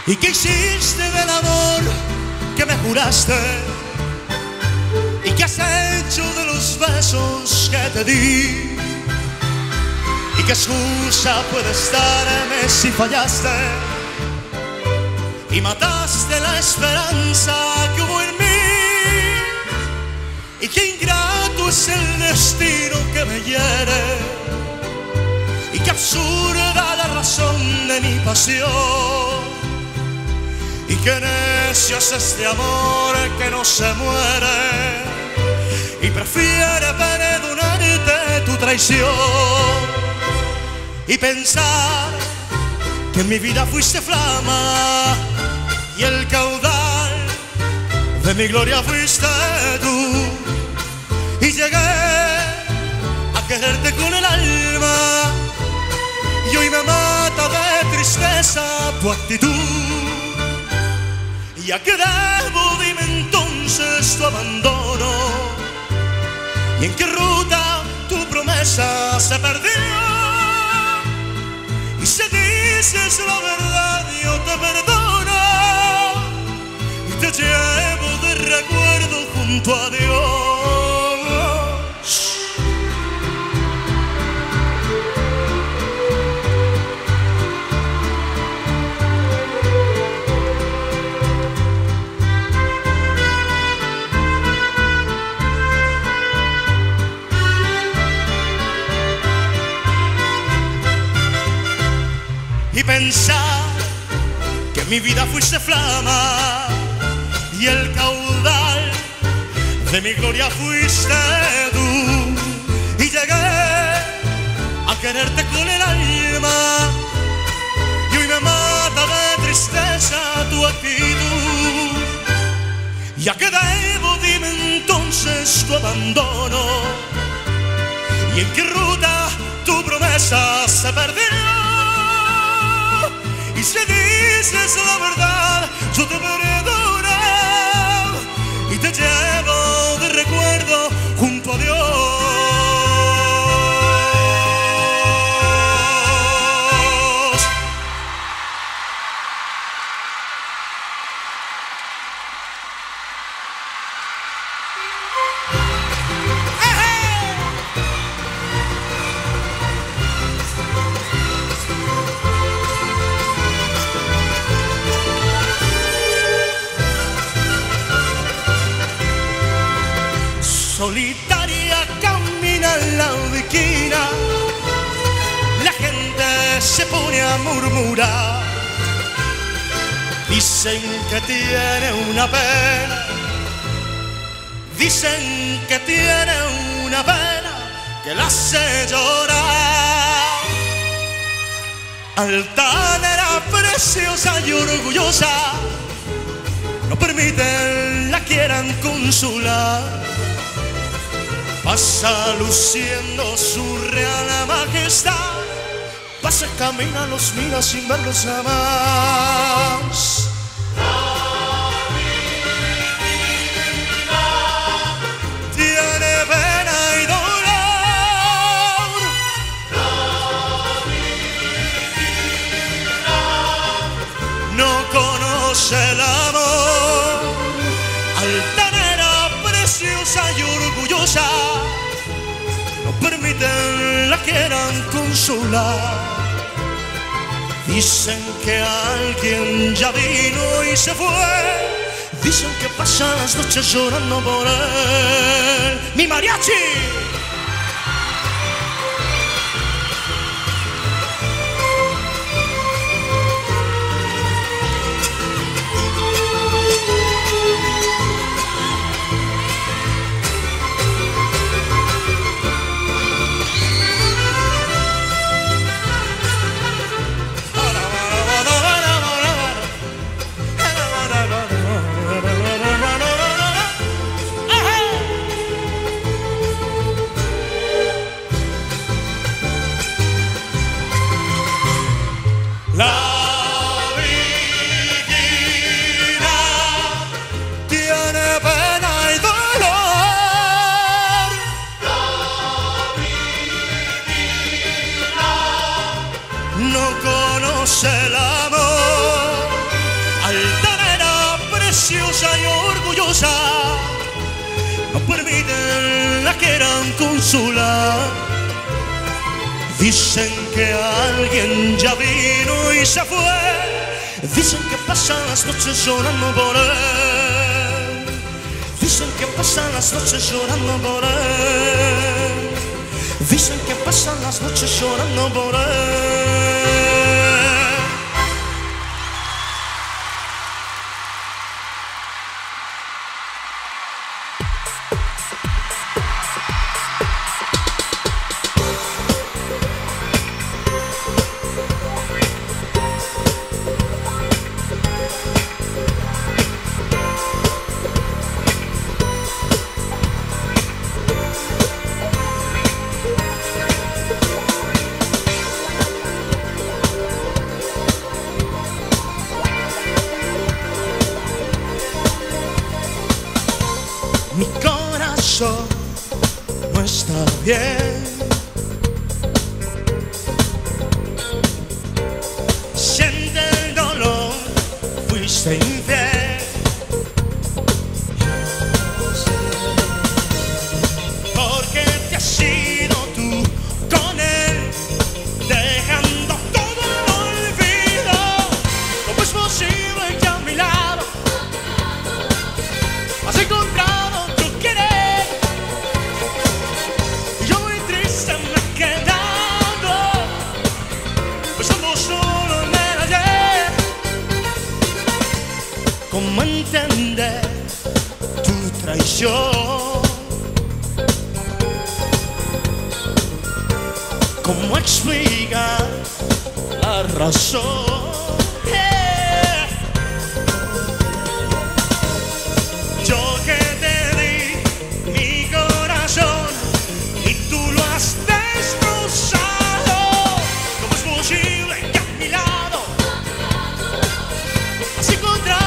¿Y qué hiciste del amor que me juraste? ¿Y qué has hecho de los besos que te di? ¿Y qué excusa puede estarme si fallaste y mataste la esperanza que hubo en mí? ¿Y qué ingrato es el destino que me hiere? ¿Y qué absurda la razón de mi pasión? ¿Y qué necio es este amor que no se muere y prefiere perdonarte tu traición? Y pensar que en mi vida fuiste flama y el caudal de mi gloria fuiste tú. Y llegué a quererte con el alma y hoy me mata de tristeza tu actitud. ¿Y a qué debo, dime entonces, tu abandono? ¿Y en qué ruta tu promesa se perdió? Y si dices la verdad yo te perdono y te llevo de recuerdo junto a Dios. Y pensar que en mi vida fuiste flama y el caudal de mi gloria fuiste tú. Y llegué a quererte con el alma y hoy me mata de tristeza tu actitud. ¿Y a qué debo, dime entonces, tu abandono? ¿Y en qué ruta tu promesa se perdió? Y si dices la verdad, yo te perdono y te llevo de recuerdo junto a Dios. Solitaria camina en la esquina, la gente se pone a murmurar. Dicen que tiene una pena, dicen que tiene una pena que la hace llorar. Altanera, preciosa y orgullosa, no permiten la quieran consolar. Pasa luciendo su real majestad, pasa, camina, los mira sin verlos jamás. La divina Tiene pena y dolor. La divina No conoce el amor. Altanera, preciosa y orgullosa, no permiten la quieran consolar. Dicen que alguien ya vino y se fue, dicen que pasan las noches llorando por él. ¡Mi mariachi! preciosa y orgullosa, no permiten la quieran consolar. Dicen que alguien ya vino y se fue, dicen que pasan las noches llorando por él, dicen que pasan las noches llorando por él, dicen que pasan las noches llorando por él. Mi corazón no está bien, siente el dolor, fuiste infiel, porque te has ido tú con él, dejando todo en olvido. ¿Cómo es posible que a mi lado has encontrado cómo entender tu traición? ¿Cómo explicar la razón? Yeah. Yo que te di mi corazón y tú lo has destrozado. ¿Cómo es posible que a mi lado has encontrado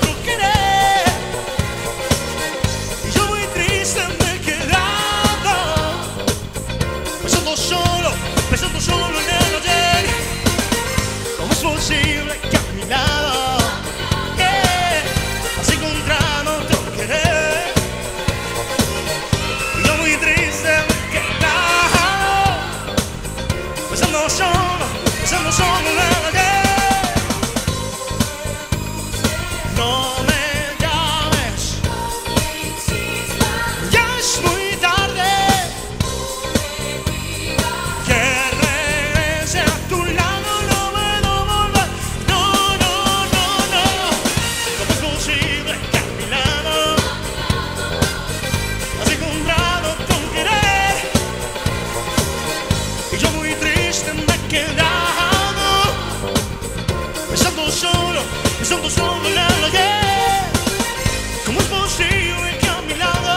pensando solo en el ayer? ¿Cómo es posible que a mi lado yeah, has encontrado otro querer? Y yo muy triste me he quedado pensando solo, pensando solo en el ayer. No me llames, ya es muy tarde. Pensando solo en el ayer. ¿Cómo es posible que a mi lado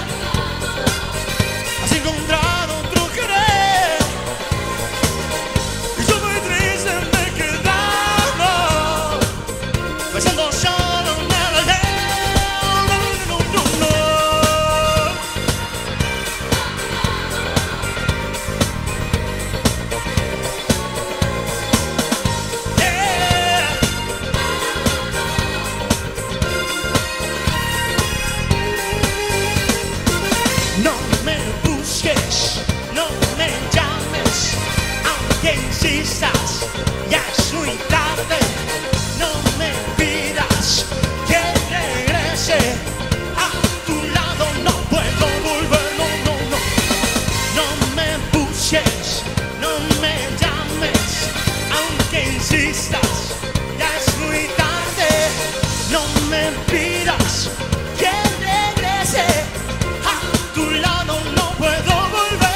has encontrado otro querer? Y yo muy triste me he quedado pensando solo en el ayer. No, no, no, no. No me busques, no me llames, aunque insistas, ya es muy tarde. No me pidas que regrese, a tu lado no puedo volver, no, no, no. No me busques, no me llames, aunque insistas, ya es muy tarde. No me pidas que regrese, a tu lado no puedo volver.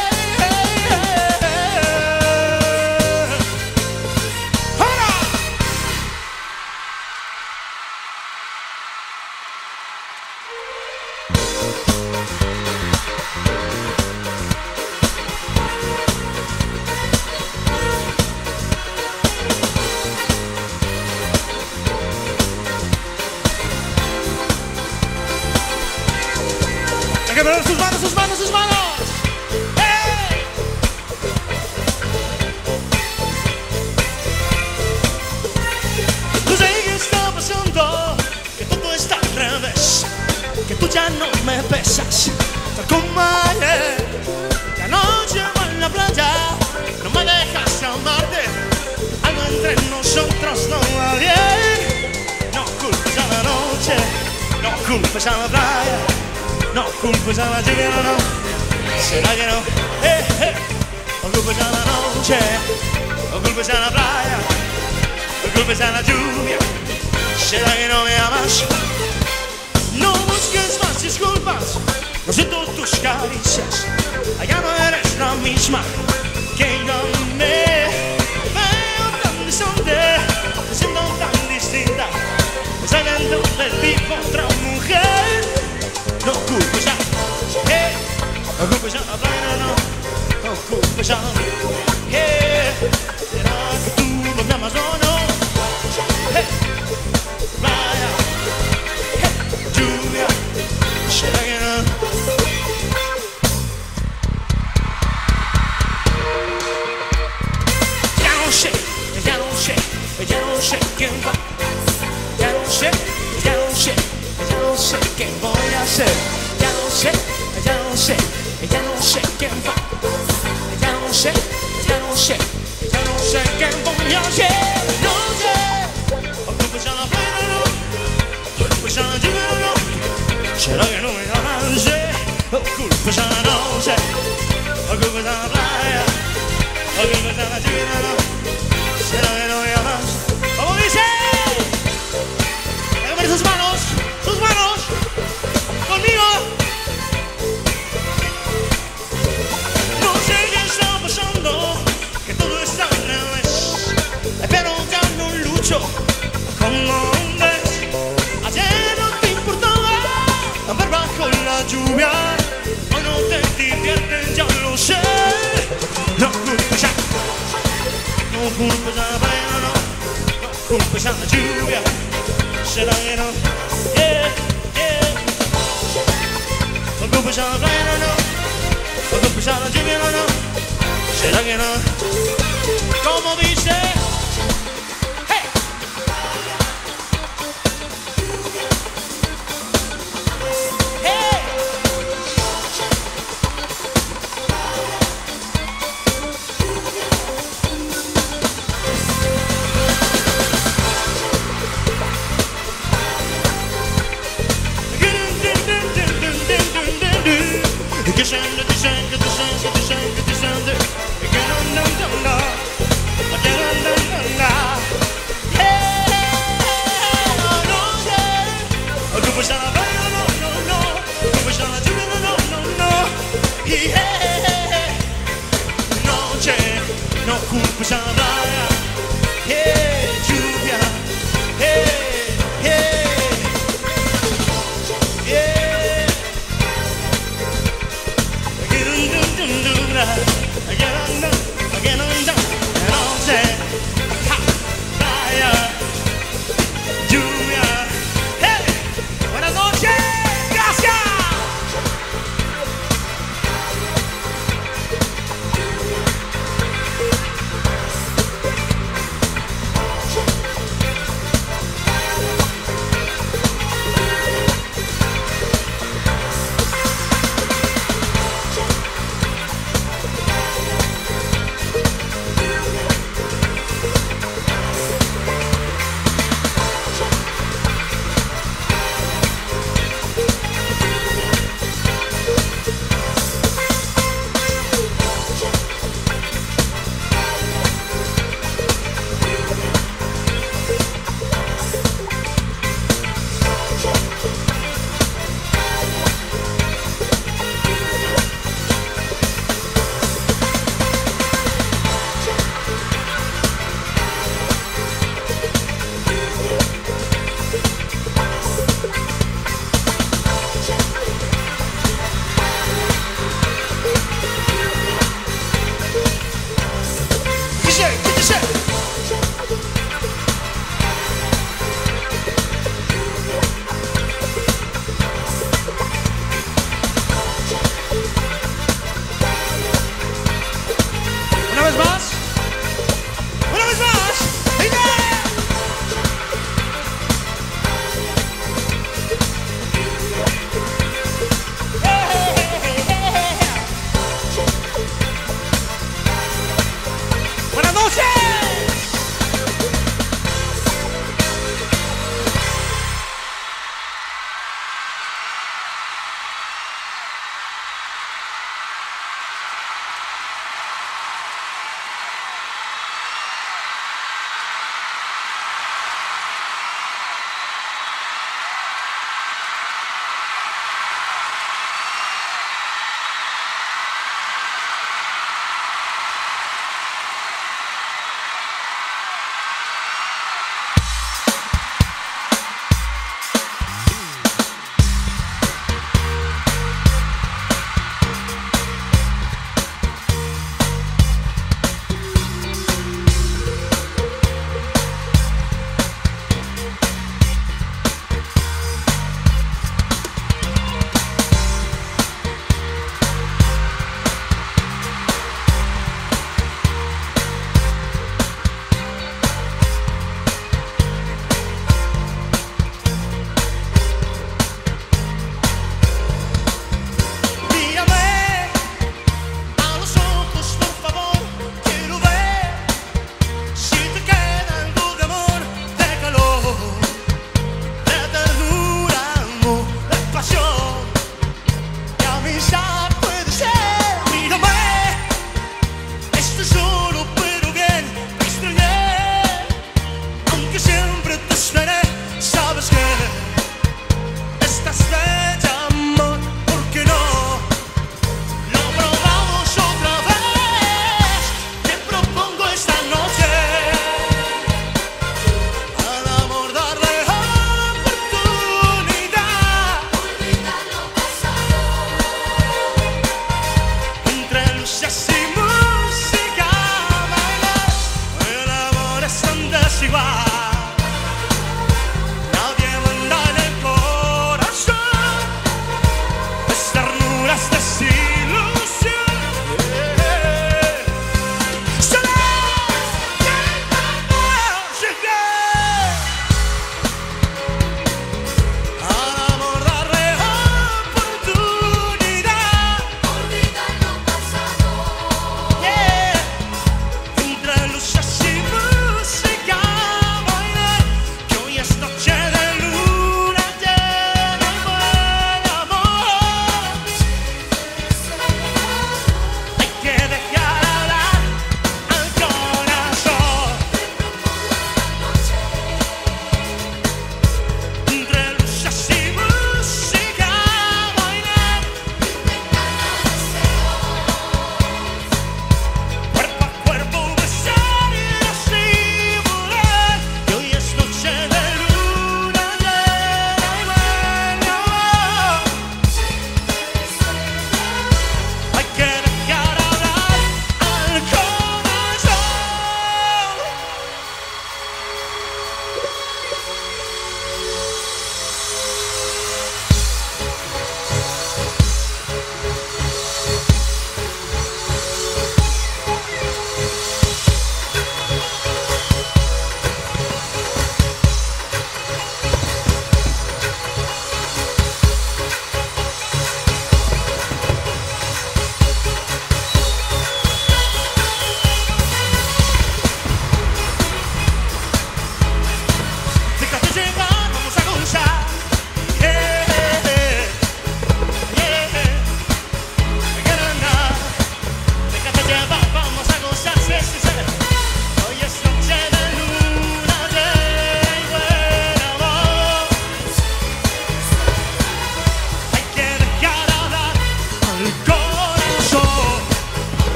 ¡Ahora! Hay que poner sus manos, sus manos, sus manos. ¡Hey! No sé qué está pasando, que todo está revés, que tú ya no me besas, tal como ayer. La noche va en la playa, no me dejas amarte, algo entre nosotros no va bien. No culpes a la noche, no culpes a la playa, no culpes a la lluvia, no, no. ¿Será que no? Eh, eh. No culpes a la noche, no culpes a la playa, no culpes a la lluvia. ¿Será que no me amas? No busques más disculpas, no siento tus caricias, allá no eres la misma que yo amé. Veo tan distante, me siento tan distinta, estoy dentro de ti otra mujer. No culpes a, eh, no culpes a la playa, no, no culpes a, eh, será que tú no me amas, no, no, eh, playa, eh, lluvia, será que no. Ya no sé, ya no sé, ya no sé quién va, ya no sé, ya no sé, ya no sé qué voy a hacer, ya no sé, ya no sé, ya no sé quién va, ya no sé, ya no sé, ya no sé qué voy a hacer, no sé. O culpes a la pena, no, o culpes a la lluvia, no, será que no me amas, o culpes a la noche, o culpes a la playa, o culpes a la lluvia, no, será que no me amas. ¿Cómo dice? Déjame sus manos, sus manos, conmigo. No sé qué está pasando, que todo está al revés, pero ya no lucho como antes. Ayer no te importaba andar bajo la lluvia, hoy no te diviertes, ya lo sé. No culpes a, no culpes a la playa, no, no culpes a la lluvia. Será que no, yeah, yeah. No culpes a la playa, no, no, no culpes a la lluvia, no, no. Será que no, como dice, hey. Hey. Que se ande, que se ande, que se ande, que se ande, que se ande, que no, no, no, no, que no, no, no, no. Yeah, no, no sé, o culpes a la playa, no, no, no, o culpes a la lluvia, no, no, no, no. Yeah, noche, no culpes a la playa, yeah, lluvia, yeah, yeah. Again, again, again, again,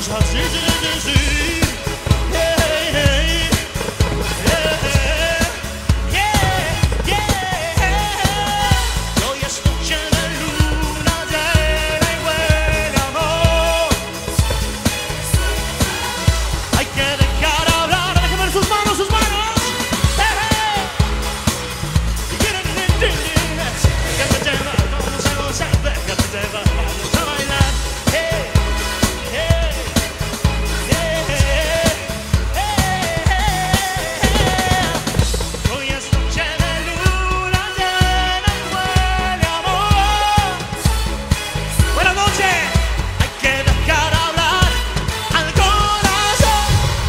cosa así, sí, sí, sí. Hey, hey, yeah, yeah, yeah. Hoy es noche de luna llena y huele a amor. Hay que dejar hablar, dejen ver sus manos, sus manos. Hey, hey. Déjate llevar, vamos a gozar, déjate llevar, vamos a bailar. Hey, hey, hey, hey, hey. Hoy es noche de luna llena y huele a amor. Buenas noches. Hay que dejar hablar al corazón.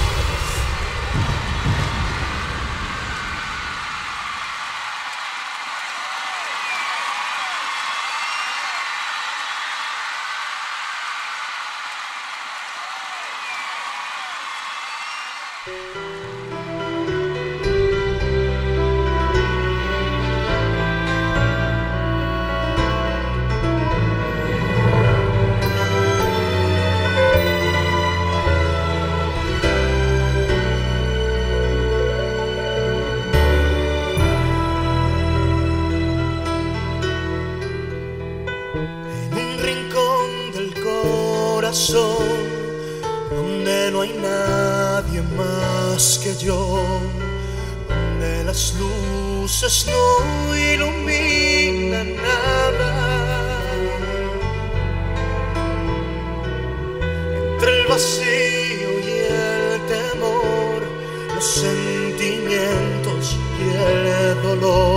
En un rincón del corazón, donde no hay nadie más que yo, donde las luces no iluminan nada, entre el vacío y el temor, los sentimientos y el dolor.